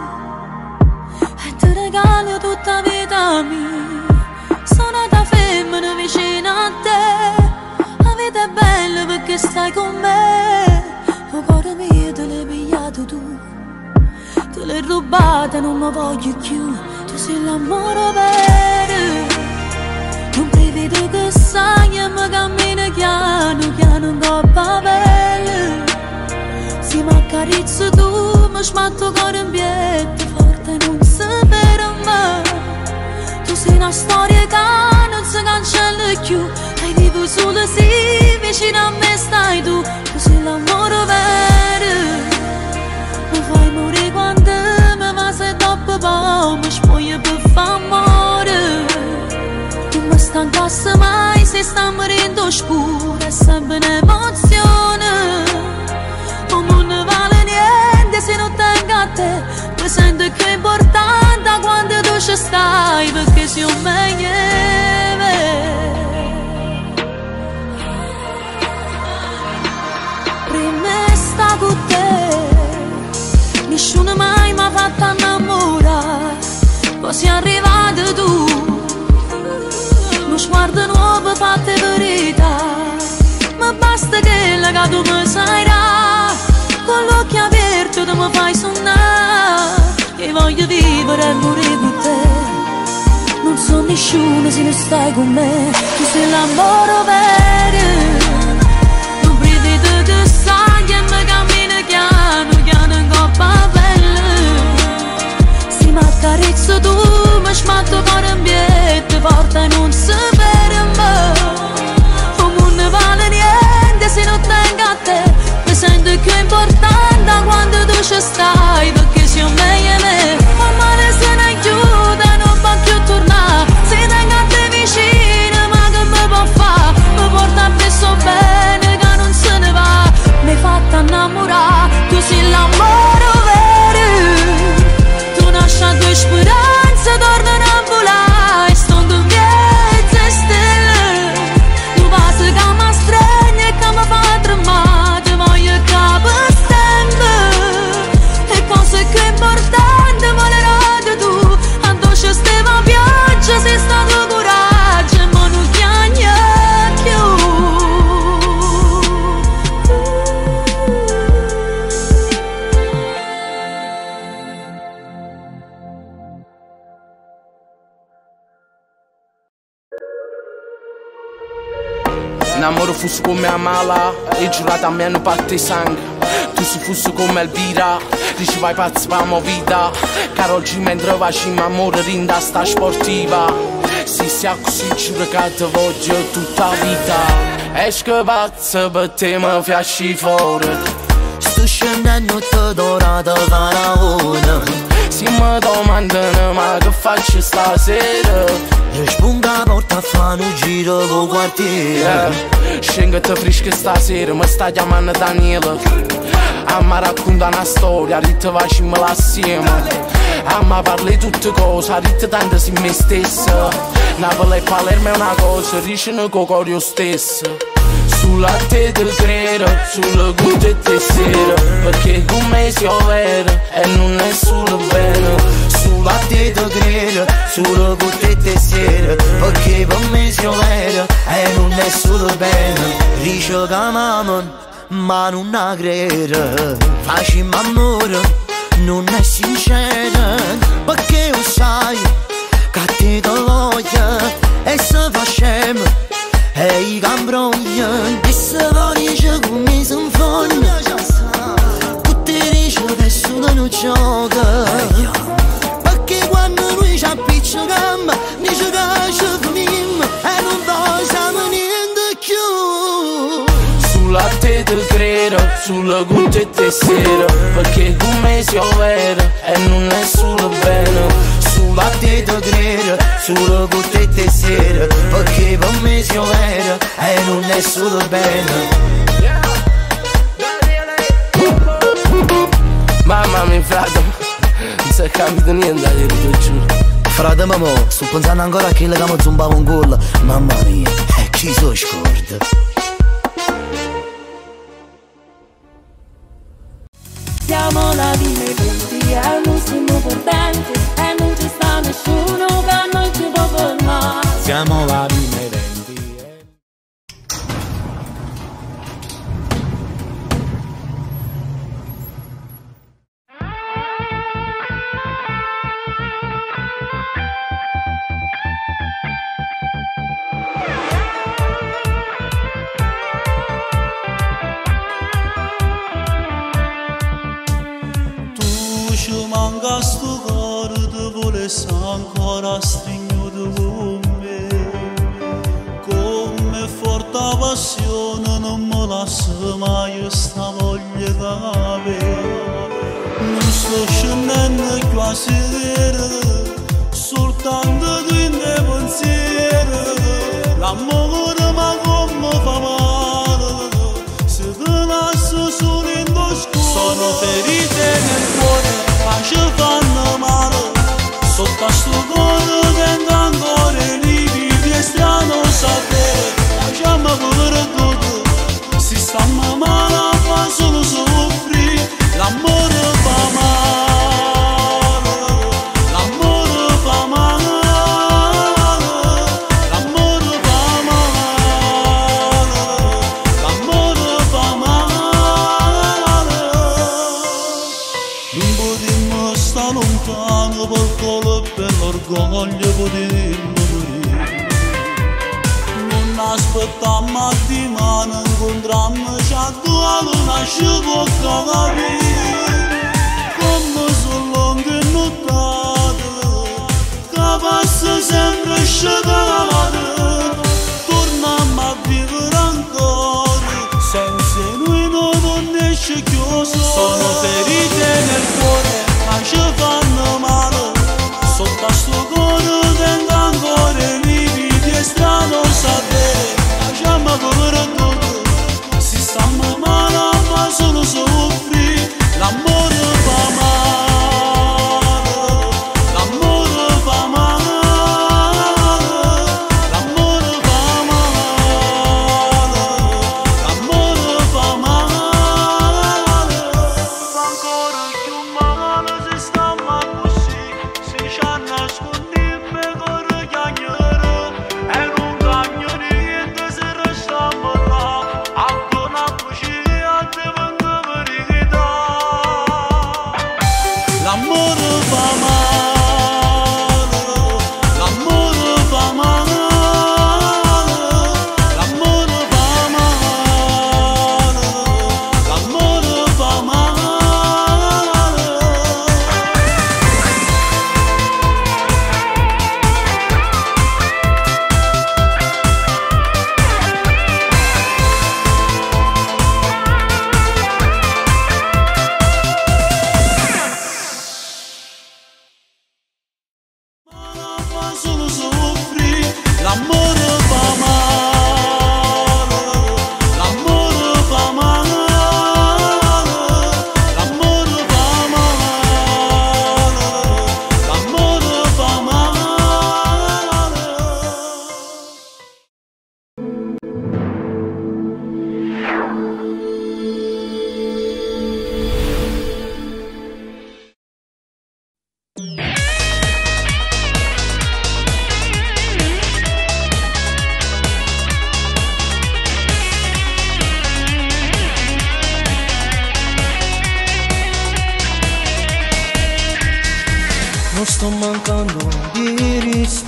e ti regalo tutta la vita mia. Sono da femmina vicino a te, la vita è bella perché stai con me. Il cuore mio te l'hai pigliato tu, te l'hai rubata, non mi voglio più. Tu sei l'amore vero, non prevedo che sai e mi cammina piano piano in coppa bella. Se mi accarezzi tu mi smatto il cuore in piedi forte non si ferma. Tu sei una storia che non si cancella più, hai vivo solo se vicino a me stai tu. Tu sei l'amore vero, mi fai morire quando mi va se dopo poi mi spoglio per far amore. Non mi stancasse mai se sta morendo scura, è sempre un'emozione. Non ne vale niente se non tengo a te, mi sento più importante quando tu ci stai, perché sei un meglio. Prima sta con te, nessuno mai mi ha fatto innamorare, poi sei arrivato tu. Uno sguardo nuovo fatte verità, ma basta che la che tu mi sarai, con l'occhio aperto tu mi fai sonnare, che voglio vivere e morire con te. Non so nessuno se non stai con me, tu sei l'amore vero, non prevedo che sai e mi cammina piano piano in coppa bella. Se mi accarezzi tu mi smatto il cuore in piedi forte non si ferma. Non ne vale niente se non tengo a te, mi sento più importante quando tu ci stai, perché sei un meglio me. Ma male se ne aiuta non può più tornare, se tengo a te vicino ma che mi può fare? Mi porta appresso bene che non se ne va, mi hai fatta innamorare. Tu sei l'amore vero, tu nasci a due speranze, tornano a volare, sto in mezzo e stelle. Tu passi che mi stringi e che mi fa tremare, ti voglio capo sempre. E cose più importanti me le rodi tu, addosso stava pioggia, sei stato coraggio e mo non chiagna più. Namoro fosse come a mala e giurato a me non parte sangue. Tu se fosse come Elvira, diceva ai pazzi per la vita, che oggi mentre facciamo amore rinda sta sportiva. Se sia così giuro che ti voglio tutta la vita. Esco pazzo per te mi fiasci fuori, sto scendendo te dorata faraona. si mi domandano ma che faccio stasera, rispondo a porta a fare un giro col quartiere. yeah. Scengo te fresca stasera, mi sta chiamando Daniela, a mi racconta una storia, ritta facciamola assieme. A mi parli tutte cose, ritta tanto si me stessa. Napoli e Palermo è una cosa, riescono con corio stesso. Sulla te te credo, sulla gute te sera, perché con me si vera e non è solo bene. Sulla te te credo, sulla gute te sera, perché con me si vera e non è solo bene. Dice che amamo, ma non la credo. Facciamo amore, non è sincero, perché lo sai che te lo voglio e se facciamo e i cambrogli e se voglio come si infogna. Tu ti dici che solo non gioca, perché quando lui ci appiccica dice che ci finimmo e non facciamo niente più. Sulla te te credo, sulla gutta e te sera, perché come si vero e non è solo bene. Sulla te te credo, sulla gutta e te sera, perché per me si vero e non è solo bene. Mamma mia frate, non si è capito niente ieri, ti giuro. Frate mamma, sto pensando ancora a chi le camo zumbava un gol. Mamma mia, e chi so scorda. Siamo la venti e non siamo potenti e non ci sta nessuno che non ci può fermare. Siamo la venti. Manca sto cuore, ti volessi ancora stringere con me. Come forte passione non mi lascia mai sta voglia d'avere. Non sto scendendo quasi vero, soltanto tu in te pensieri. L'amore ma come fa male, se ti lascio solo in tuo scudo. Sono ferite nel cuore, ci fanno male, sotto a sto cuore dentro ancora lividi e strano sapere. Lasciamo pure tutto, si stanno male fa solo soffrire. L'amore fa male, l'amore fa male, l'amore fa male, l'amore fa male. Non potremmo stare lontano per colpo e per l'orgoglio potremmo morire. Non aspettammo a di mano, incontrammoci a due luna ci può capire. Come sono lunghe nottate, che passa sempre sciatate. Torniamo a vivere ancora, senza noi non esce chiuso. Sono ferite nel cuore, ma ci fanno male, sotto a sto cuore dentro ancora lividi e strano sapere. Lasciamo pure tutto, si stanno male ma solo soffrire. L'amore fa male, l'amore fa male,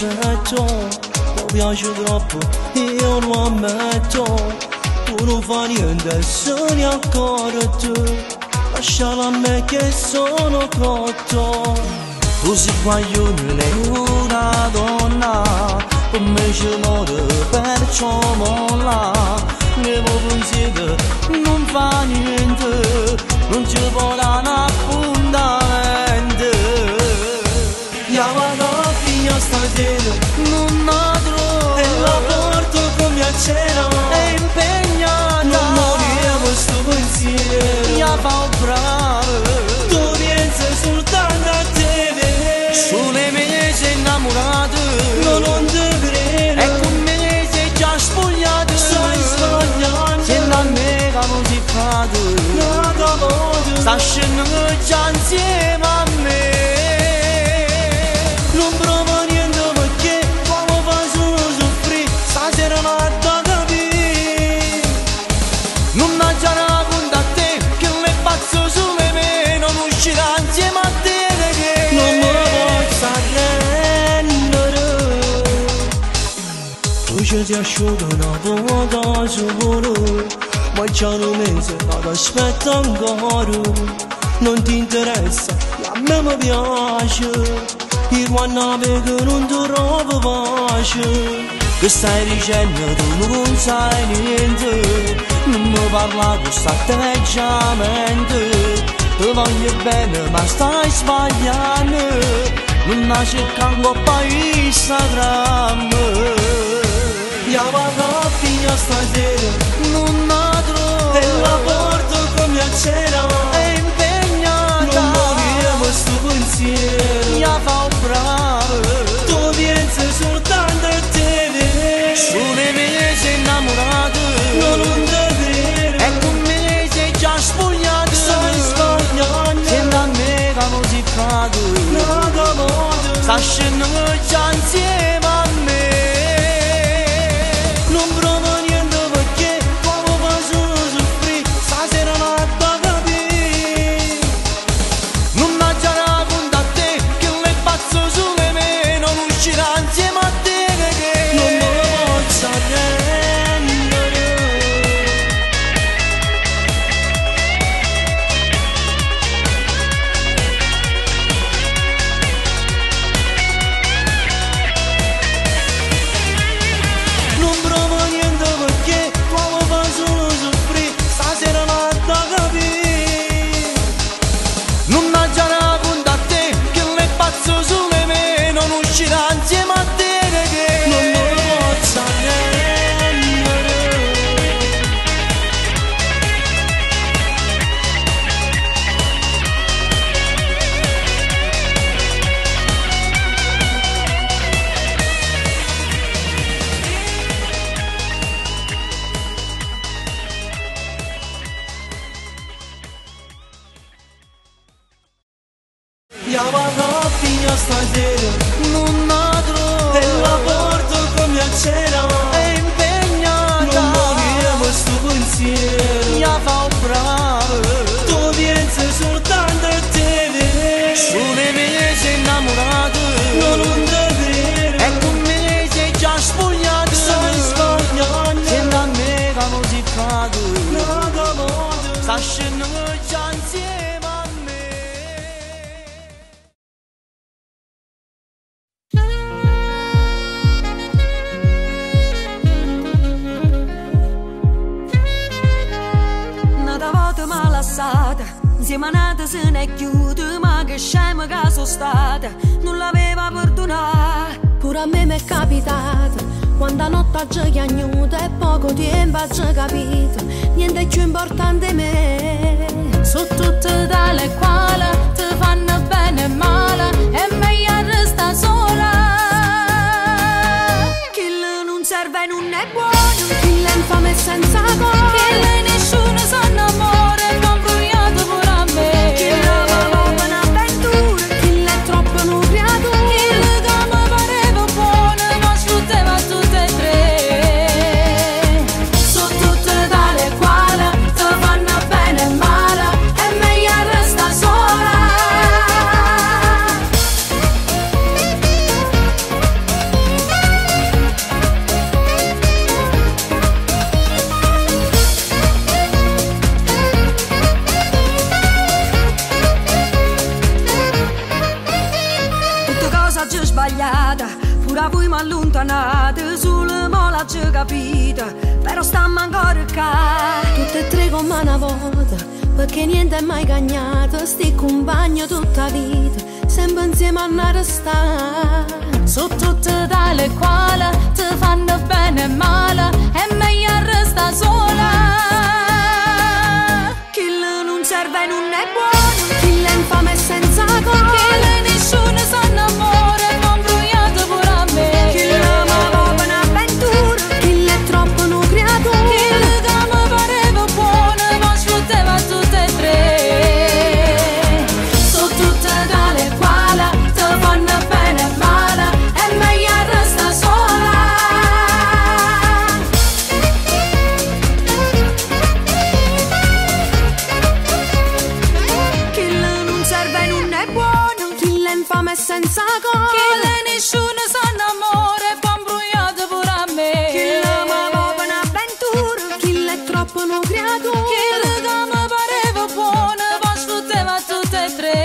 rispetto, mi piace troppo, io lo ammetto. Tu non fai niente se ne accorgi, lasciala a me che sono cotto. Tu sei guaglione, lei una donna, per me ci muore, perciò molla. Ne vuoi pensiero, non fa niente, non ci può dare un appuntamento. Io vado via stasera, non la trovo, e la porto come a cena, è impegnata, non moriamo sto pensiero. Io fa bravo, tu pensi soltanto a te, sulle mie sei innamorato, no, non te credo, e con me sei già spogliato, stai sbagliando, se da me che non si fa nada voglio, sta scendendo già insieme a me. Non provo niente perché come fa solo soffrire, stasera non ha da capire. Non ha già racconta a te che le pazzo sulle me, non uscirà insieme a te che non me posso arrendere. Tu ci sei asciutto una volta solo, ma già un mese vado aspetta ancora. Non ti interessa, a me mi piace. E quando vedo non ti trovo pace, che stai dicendo tu non sai niente, non mi parla con questo atteggiamento. Ti voglio bene ma stai sbagliando, non la cercando per Instagram. Io vado via stasera, non la trovo, e la porto come a cena, è impegnata, non moriamo sto pensiero. Io fa bravo, tu pensi soltanto a te, sulle mie sei innamorato, no, non te credo, e con me sei già spogliato, stai sbagliando, se da me che non si fa nada voglio, sta scendendo già insieme a me. Non provo niente perché come fa solo soffrire, stasera non ha da capire. Non ha già racconta a te che le pazzo sulle me, non uscirà insieme a te che non me lo posso arrendere. Non provo niente perché come fa solo soffrire, stasera non ha da capire. Non ha già racconta a te che le pazzo sulle me, non uscirà insieme a te che non me lo posso arrendere. Io vado via stasera, non la trovo, e la porto come a cena, è impegnata, non moriamo sto pensiero. Io fa bravo, tu pensi soltanto a te, sulle mie sei innamorato, no, non te credo, e con me sei già spogliato, stai sbagliando, se da me che non si fa nada voglio, sta scendendo già insieme a me. Nata volta malassata, insieme a nata se ne chiude, ma che scema che sono stata, non l'aveva perdonato. Pure a me mi è capitato, quando a notte ci chiagnuto e poco tempo ci capito, niente più importante di me. Su tutte tale quale ti fanno bene e male, è meglio restare sola. Chi non serve non è buono, Chi l'infame è senza cuore, che lei nessuno sa amore, non vogliato pure a me. Chi lavava un'avventura, chi l'è troppo un creatura, Chi le dama pareva buona, ma sfruttava tutte e tre. su tutte tale quale ti fanno bene e male, è meglio restare sola. ci capita, però stiamo ancora qua. Tutte e tre come una volta, perché niente è mai cagnato. Sti compagno tutta vita, sempre insieme a una resta. Su tutte tale quale ti fanno bene e male, è meglio resta sola. Chi non serve non è buono, chi l'infame è senza cuore, chi le nessuno sa amore, non brugliate pure a me. chi l'ama va un'avventura, Chi l'è troppo una creatura, Chi le dama pareva buona, ma sfruttava tutte e tre. su tutte tale quale ti fanno bene e male, è meglio resta sola. chi non serve non è buono, chi l'infame è senza cuore, Chi le nessuno sa amore, poi imbrugliate pure a me. chi l'ama va un'avventura, Chi l'è troppo una creatura, Chi le dama pareva buona, ma sfruttava tutte e tre.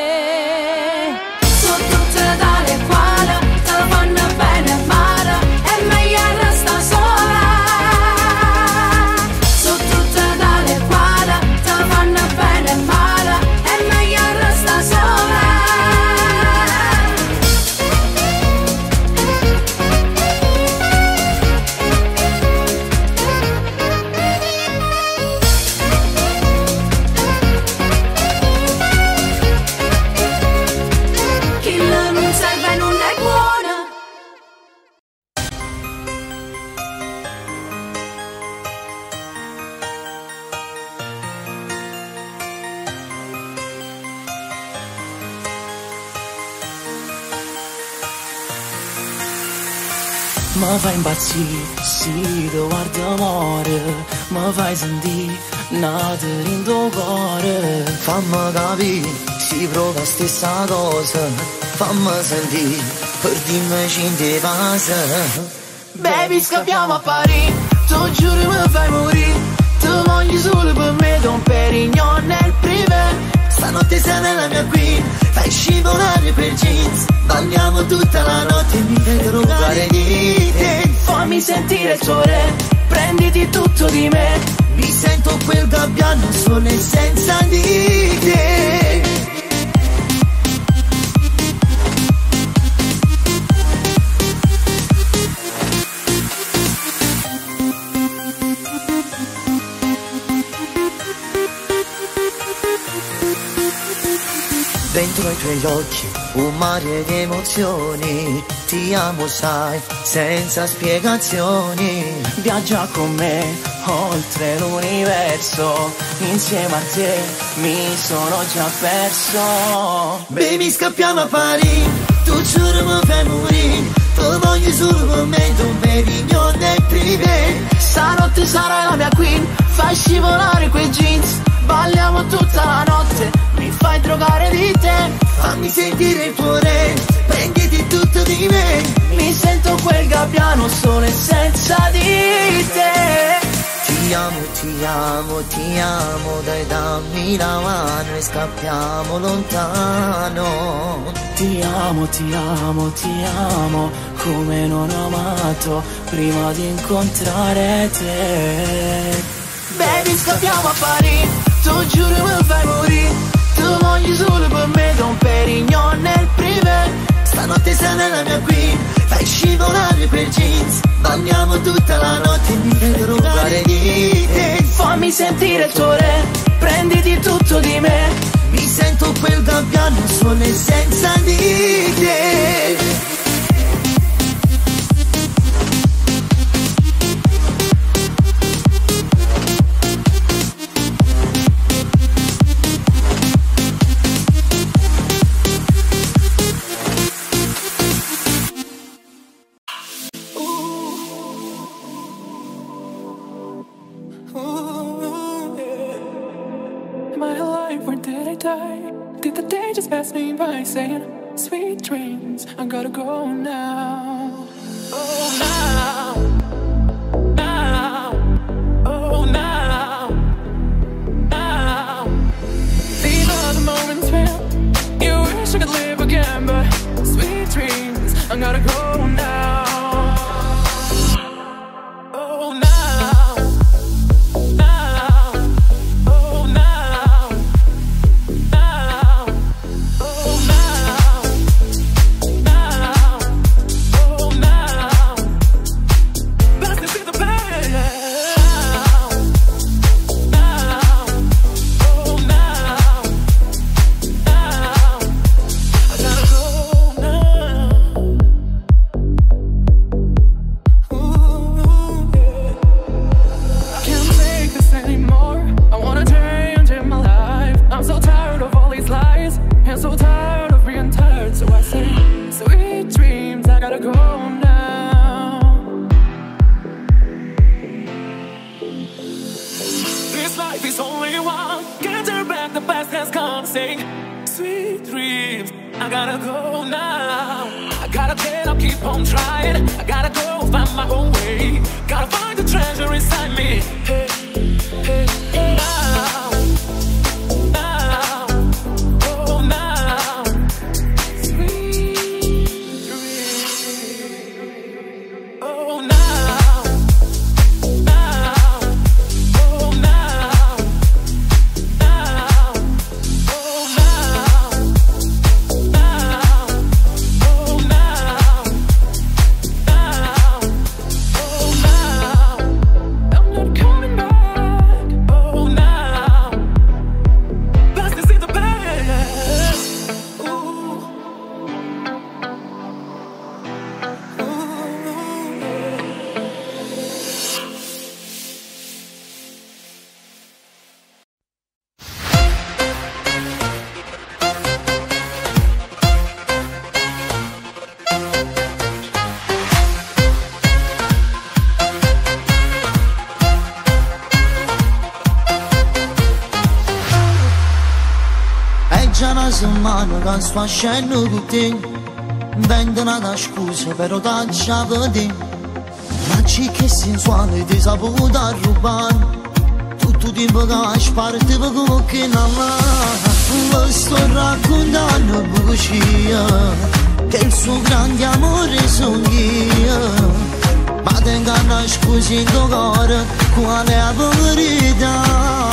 su tutte tale quale ti fanno bene e male, è meglio resta sola. Su tutte tale quale ti fanno bene e male, è meglio resta sola. Chi non serve non è buona. Mi fai impazzire, sì, ti guardo amore, mi fai sentire, nata in tuo cuore. Fammi capire, si prova stessa cosa. Fammi sentire, per dimmi ci ti passa. Baby scappiamo a Parigi, tu giuro mi fai morire. Tu voglio solo per me, Don Perignon nel privé. Stanotte sei nella mia queen, fai scivolare per jeans. Balliamo tutta la notte e mi fai drogare di te. Fammi sentire il tuo re, prenditi tutto di me. Mi sento quel gabbiano solo e senza di te. Dentro i tuoi occhi un mare di emozioni. Ti amo sai, senza spiegazioni. Viaggia con me, oltre l'universo. Insieme a te mi sono già perso. Baby scappiamo a Parigi, tu giuro mi fai morire. Tu voglio solo per me, Don Perignon nel privé. Stanotte sarai la mia queen, fai scivolare quei jeans. Balliamo tutta la notte, mi fai drogare di te. Fammi sentire il tuo re, prenditi tutto di me. Mi sento quel gabbiano solo e senza di te. Ti amo, ti amo, ti amo, dai dammi la mano e scappiamo lontano. Ti amo, ti amo, ti amo, come non ho amato prima di incontrare te. Baby scappiamo a Parigi, tu giuro mi fai morire. Tu voglio solo per me, Don Perignon nel privé. Stanotte sei nella mia queen, fai scivolare per jeans. Balliamo tutta la notte e mi fai drogare di te. Fammi sentire il tuo re, prenditi tutto di me. Mi sento quel gabbiano solo e senza di te. Did the day just pass me by saying sweet dreams, I gotta go now. Oh now, now, oh now, now. These are the moments when you wish I could live again, but sweet dreams, I gotta go now. life is only one. Can't turn back, the past has gone. Say, sweet dreams, I gotta go now. I gotta get up, keep on trying. I gotta go find my own way. Gotta find the treasure inside me. Hey, hey, hey. Now, now, oh now. Sweet dreams, oh now, now, oh now, now, oh now, now, oh now, now, oh now. I'm not coming back. Oh now, past is in the past. Ooh, ooh. È già una settimana che sto scendo con te. Vendo una scusa però da già vedere. Ma c'è che sensuale ti saputo rubare. Tutto il tempo che sparte per come che non va. Lo sto raccontando bugia, che il suo grande amore sono io. Ma tengo una scusa in tuo cuore, qual è la verità?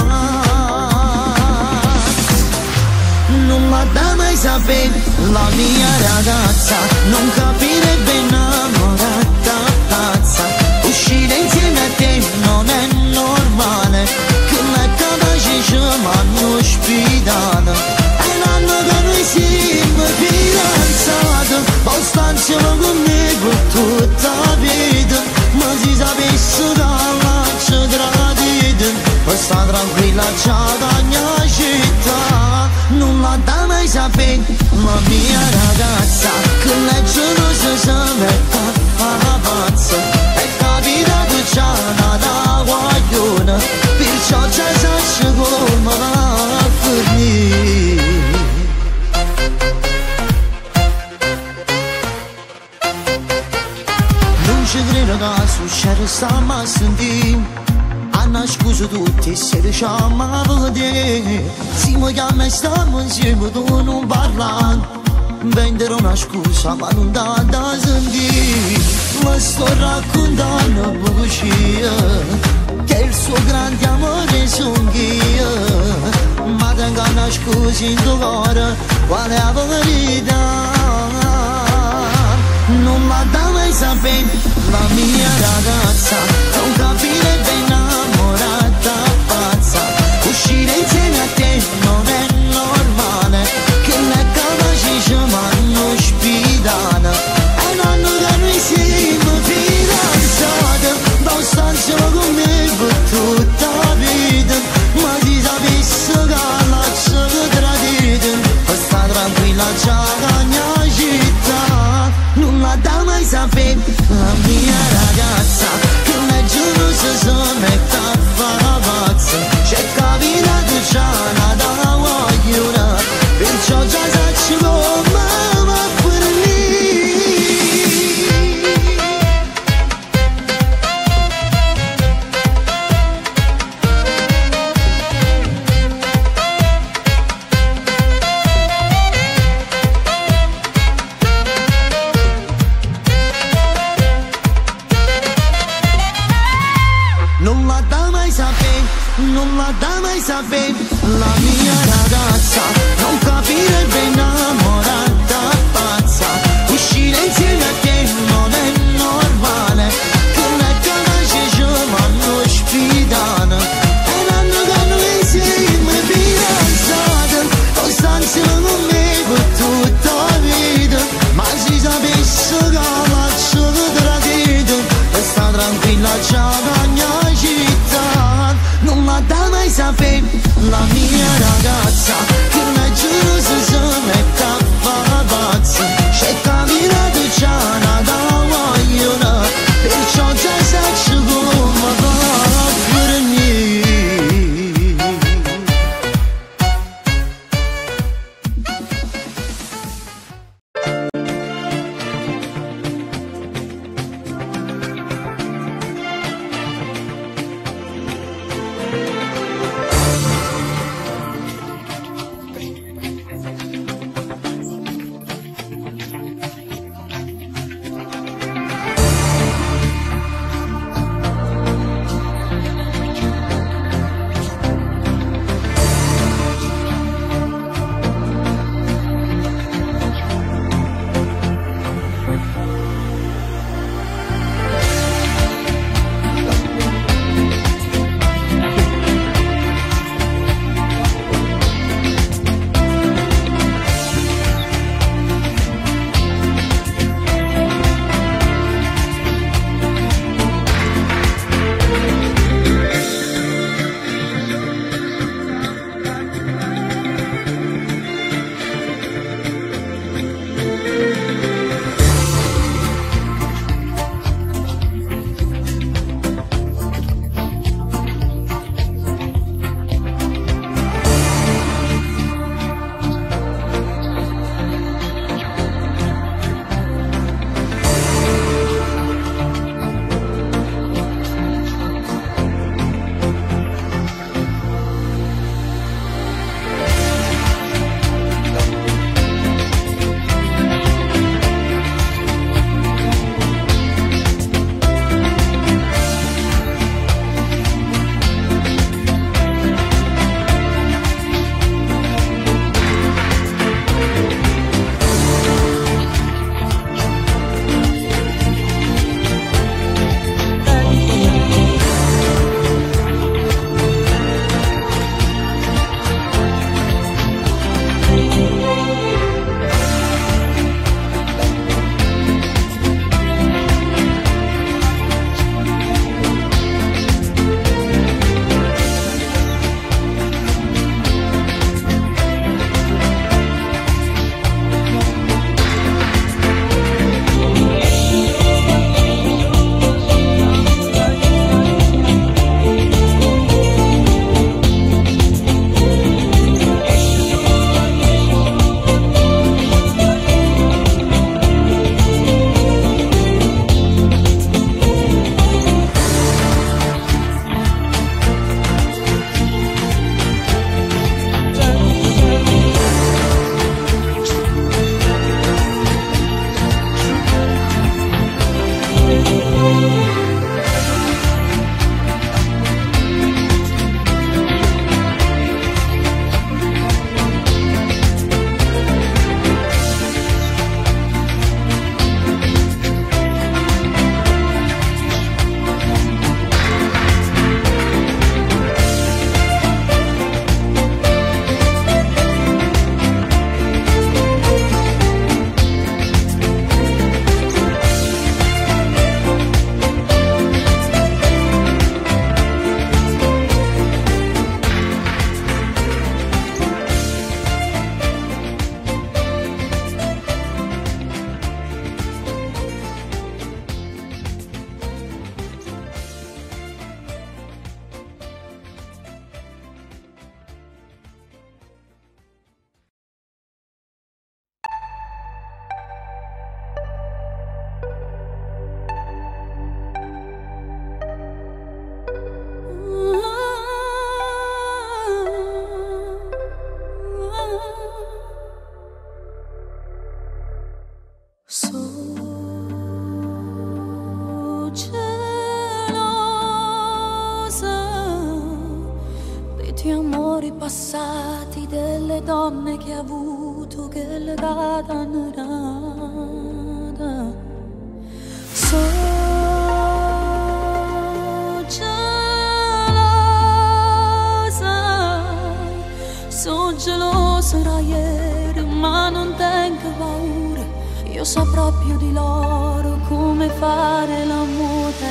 Non la da mai sapere la mia ragazza, non capirebbe innamorata pazza. Uscire insieme a te non è normale, che la capace ci vanno ospitata. È un anno che noi siamo fidanzati, postanziamo con me per tutta la vita. Ma si sapesse che la ci tradite, poi sta tranquilla già da mia città. Non la da mai sapere la mia ragazza, che lei gelosa si mette a pazza. È capitato già una da guaglione, perciò già sa come va a finire. Non ci credo che succede stiamo a sentire. Hanno scusa tutti se riusciamo a vedere. Se mi chiama e stiamo insieme tu non parla. Vendere una scusa ma non dà da sentire. Ma sto raccontando bugia, che il suo grande amore sono io. Ma tengo una scusa in tuo cuore, qual è la verità? Non la da mai sapere la mia ragazza, non capirebbe innamorata pazza. Uscire insieme a te non è normale, che le capaci ci vanno ospitata. È un anno che noi siamo fidanzati, postanziamo con me per tutta la vita. Ma si sapesse che la ci tradite, poi sta tranquilla già da mia città. Non la da mai sapere la mia ragazza, che lei gelosa si mette a fare pazza. C'è capitato già una da guagliona, perciò già sacci come va a non la da mai sapere, non la da mai sapere la mia ragazza, non capirebbe innamorata pazza. Uscire insieme a te non è normale, che le capaci ci vanno ospitata. È un anno che noi siamo fidanzati, postanziamo con me per tutta la vita. Ma si sapesse che la ci tradite, e sta tranquilla già da mia città. Non la da mai sapere la mia ragazza, che lei gelosa si mette a fare pazza. C'è capitato già una da passati delle donne che ha avuto che le danno nada. So gelosa, so gelosa da ieri, ma non tengo paura. Io saprò più di loro come fare l'amore.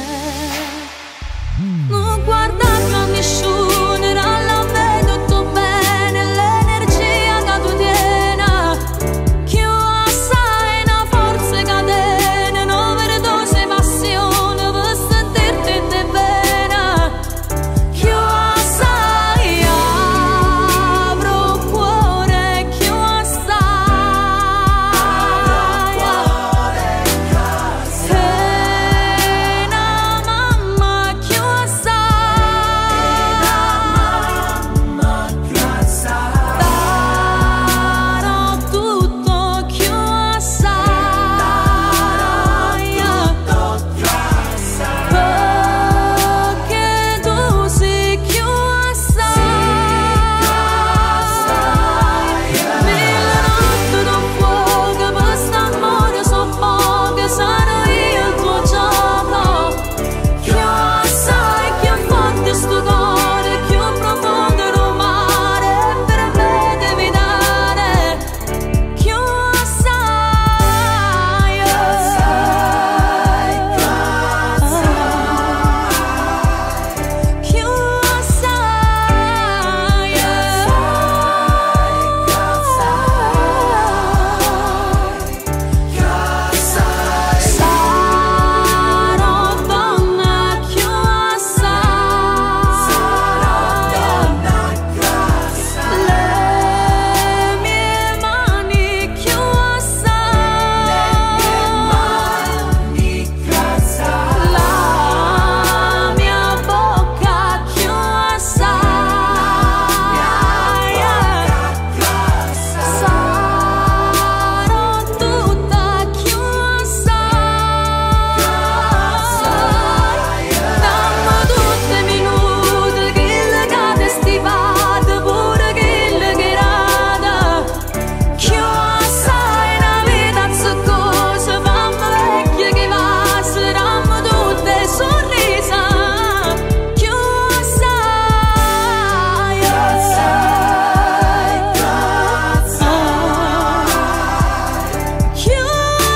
Non guardarmi a nessuno, era la vedo tutto bene, l'energia che tu tieni, che ho assai una forza catena, un'overdose passione per sentirti in te bene, che ho assai apro cuore, che ho assai sei una mamma che ho darò tutto che ho assai perché tu sei che ho assai mille notti da fuoco per st'amore so poche, sarò io il tuo gioco che ho assai, che forte sto cuore, che profondo il mare per me devi dare, che ho assai, che ho assai, sarò donna che ho assai, le mie mani che ho assai, la mia bocca che ho assai, sarò tutta che ho assai, dammi tutti i minuti che le cade stivate, pure che le ghirate, che ho assai una vita zoccosa, fammi vecchia che va, saranno tutte sorrisa, che ho assai, che ho assai, che ho assai, che ho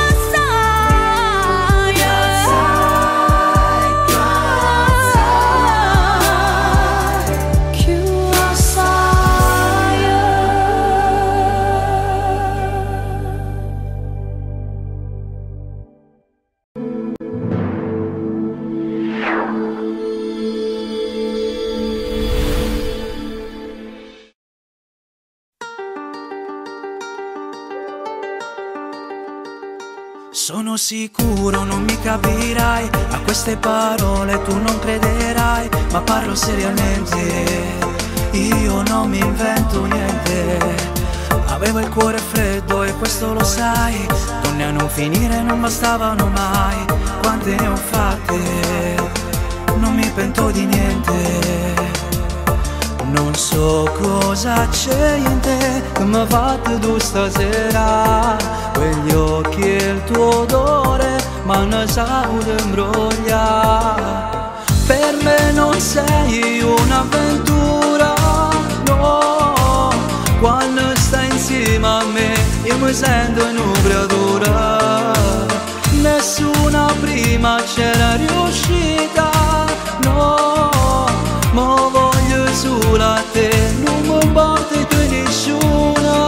Sono sicuro non mi capirai, a queste parole tu non crederai, ma parlo seriamente, io non mi invento niente. Avevo il cuore freddo e questo lo sai, donne a non finire non bastavano mai, quante ne ho fatte, non mi pento di niente. Non so cosa c'è in te che mi ha fatto tu stasera, quegli occhi e il tuo odore m'hanno saputo imbrogliare. Per me non sei un'avventura, no, quando stai insieme a me io mi sento una creatura. Nessuna prima c'era riuscita, no, ma voglio solo a te, non mi importa tu nessuno.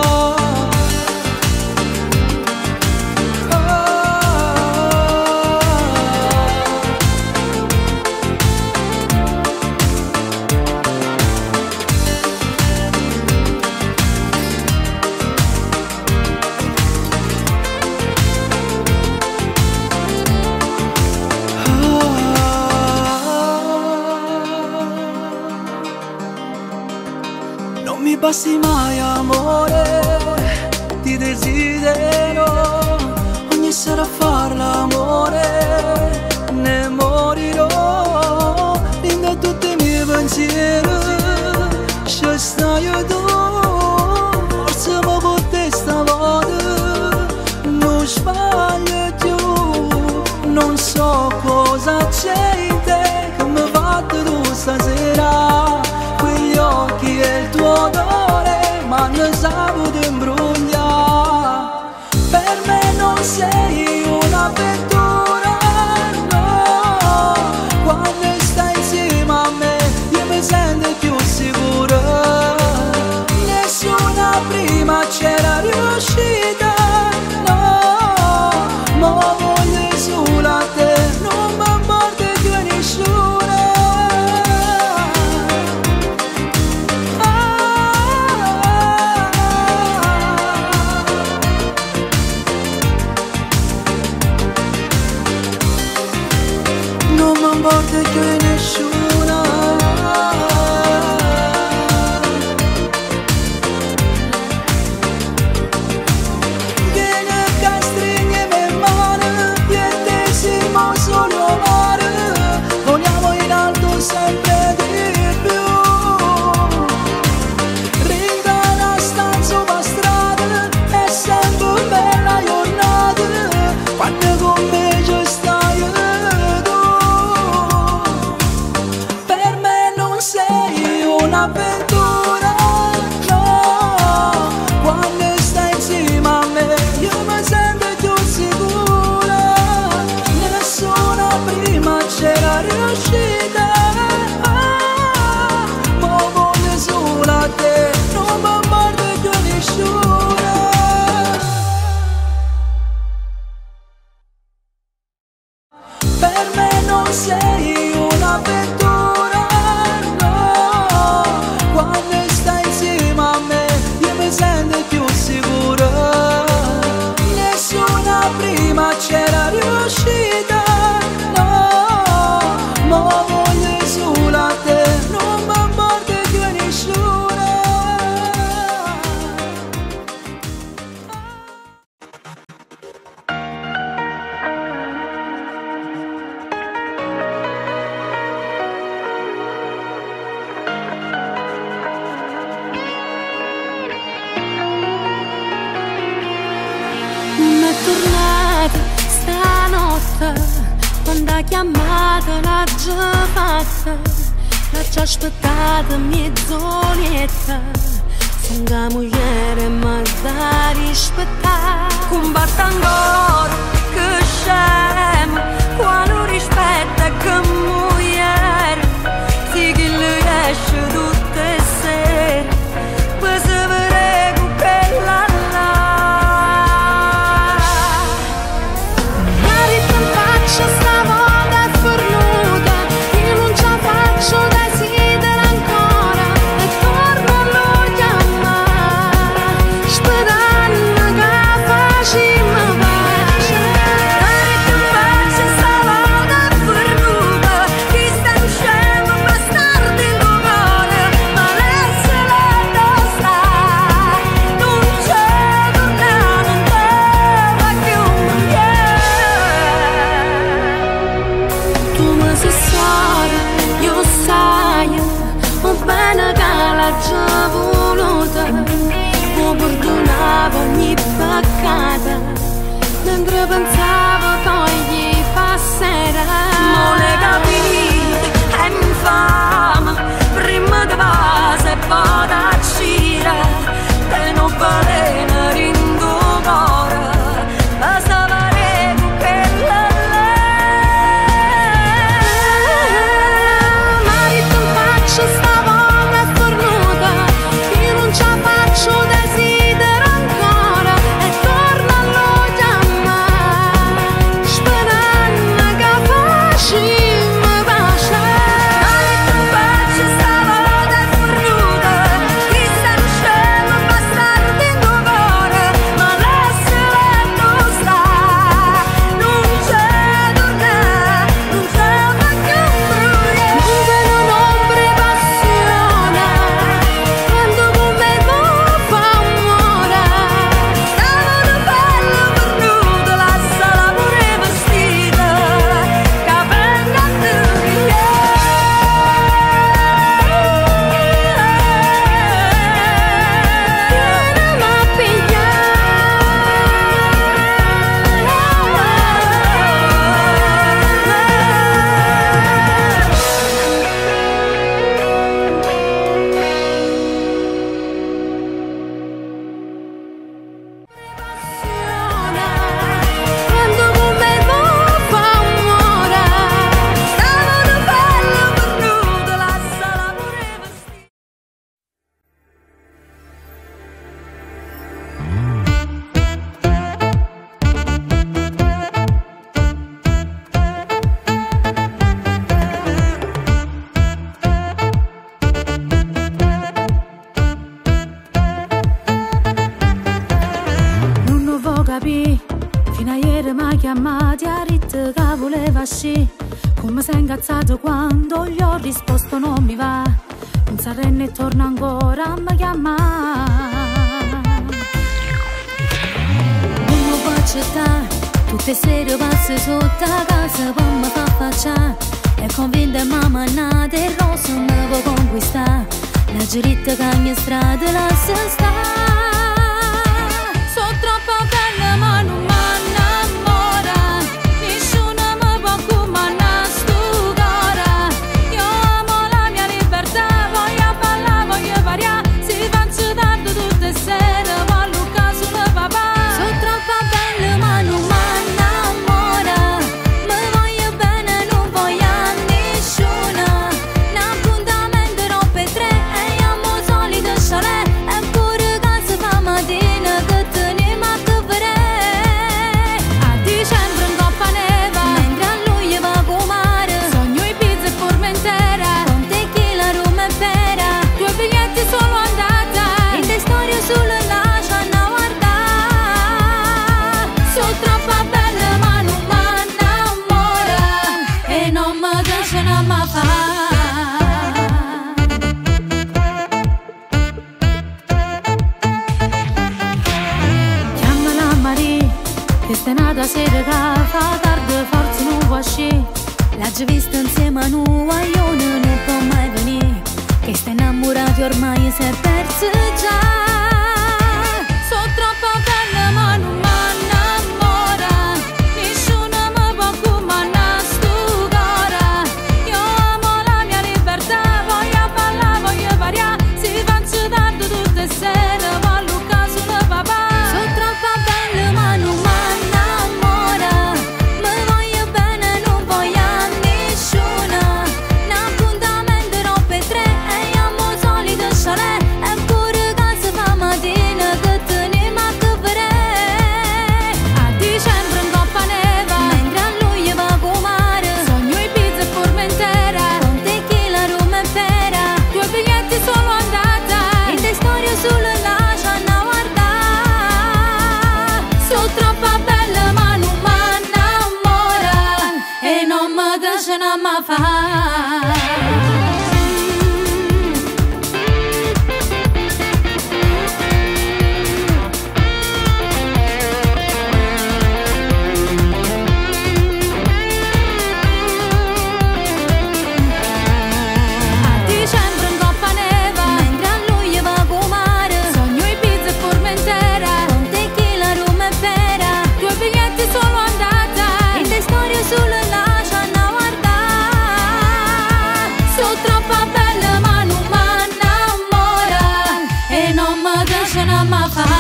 Non mi basti mai amore, ti desidero, ogni sera a far l'amore, ne morirò, in tutti i miei pensieri, ci stai un'avventura, no. Quando stai insieme a me io mi sento più sicura. Nessuna prima c'era riuscita, ma voglio solo a te, non mi guardo più nessuno. Per me non sei un'avventura, no. Quando stai insieme a me io mi sento più sicura. Nessuna prima c'era riuscita, no. Ma voglio solo a te, non mi guardo più nessuno. Non è tornata stanotte, quando ha chiamato l'ha già fatta, l'ha già aspettata mezz'oretta. Sono una moglie ma da rispettare, combatte ancora che scemo, quando rispetta che moglie, sì che le esce tutte le sere, poi se vede con quella là. Marito in faccia stavolta è fornuta, io non ce la faccio, desidero ancora e torno a lo chiamare, sperando che facciamo pace. Marito in faccia stavolta è fornuta, chi sta uscendo bastardo in tuo cuore, ma adesso la sta, non c'è torna, non te va più tu mi sei storia, io sai, ho bene che l'ha già voluta, ho perdonato ogni peccata, mentre pensavo poi gli passerà. Non le capire, è infame, prima di base e poi da cira, te non balena rindo cuore, basta fare con quella là. Marito in faccia stavolta è fornuta, io non ce la faccio, desidero ancora e torno a lo chiamare, sperando che facciamo pace. Marito in faccia stavolta è fornuta, chi sta uscendo bastardo in tuo cuore, ma adesso la sta, non c'è torna, non c'è va più bruia. Non vedo un'ombra passione, quando con me va fa amore, stavo bello perduto, la sala pure vestita, capendo a te, vieni a quando con me va fa amore, stavo bello perduto, la sala pure vestita. Non lo può capire, fino a ieri mi ha chiamato e ha detto che voleva uscire. Come sei incazzato quando gli ho risposto non mi va, non sa renne e torna ancora a mi chiamare. Non lo può accettare, tutte le sere passo sotto la casa per mi fa facciare, e convinta mamma nata e rosso mi può conquistare, la giritta che ogni strada la si sta. Sono troppo bella ma non mi innamora, nessuno mi può comandare sto cuore. Io amo la mia libertà, voglio ballare che ormai si è perso già. Sono troppo bella ma non m'annamora, nessuno mi può comandare sto cuore. Io amo la mia libertà, voglio ballare, voglio variare, si faccio tardi tutte le sere, voglio caso di papà. Sono troppo bella ma non m'annamora, mi voglio bene, non voglio a nessuno. Un appuntamento non per tre e io amo solito chalet, eppure che si fa mattina che teniamo a coprire. A dicembre in coppa neva, mentre a luglio va con mare, sogno Ibiza e Formentera, con tequila, rum e pera, due biglietti solo andata e te storie sulle lascia a guardare. Sono troppo bella ma non m'annamora e non mi lasciano mai fare. A dicembre in coppa neva, mentre a luglio va con mare, sogno Ibiza e Formentera, con tequila, rum e pera, due biglietti solo andata e te storie sulle lascia a guardare. Sono troppo bella ma non m'annamora e non mi lasciano mai fare.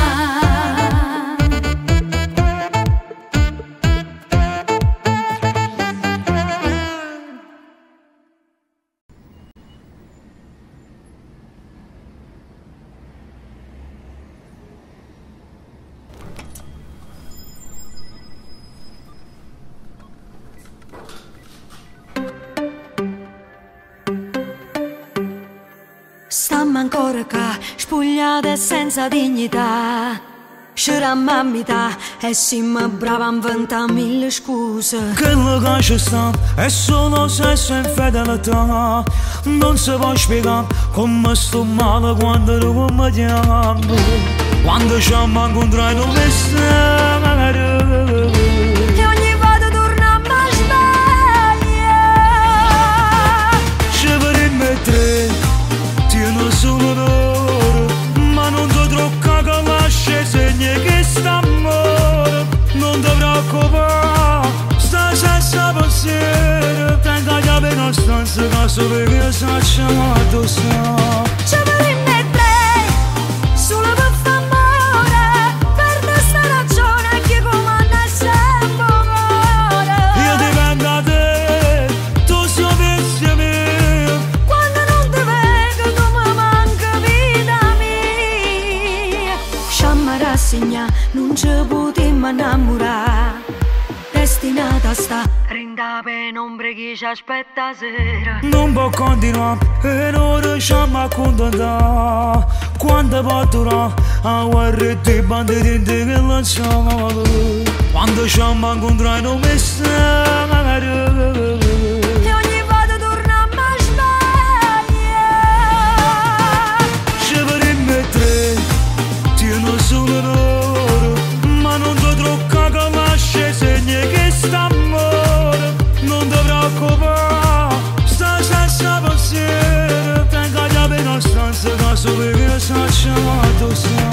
Stammo ancora qua, spogliate e senza dignità. Sciramma a metà e siamo bravi a inventare mille scuse. Quello che ci sta è solo sesso e infedeltà. Non si può spiegare come sto male quando lo combattiamo, quando ci incontriamo non mi stare. E ogni volta torniamo a sbagliare. Ci vorremmo tre, tieni solo l'oro, ma non ti tocca che lasci segni che sta amore. Non ti preoccupare, sta senza pensiero, tenga già per una stanza che solo io facciamo addosso. Ci vorremmo tre, solo per fare amore, per questa ragione che comanda sempre amore. Io dipendo da te, tu sei pensi mio. Quando non ti vedo tu mi manca vita mia. Sciamma rassegna, non ci potremmo innamorare, destinata a sta rinda per ombre che ci aspetta sera. Non può continuare e non riusciamo a accontentare. Quando partirà a guardare i banditi che lanciamo, quando ci incontriamo non mi stare. E ogni volta torniamo a sbagliare. Ci vorremmo tre, tieni solo l'oro, ma non ti tocca che lasci segni che sta amore. Non ti preoccupare, sta senza pensiero, tenga già per una stanza che solo io facciamo addosso.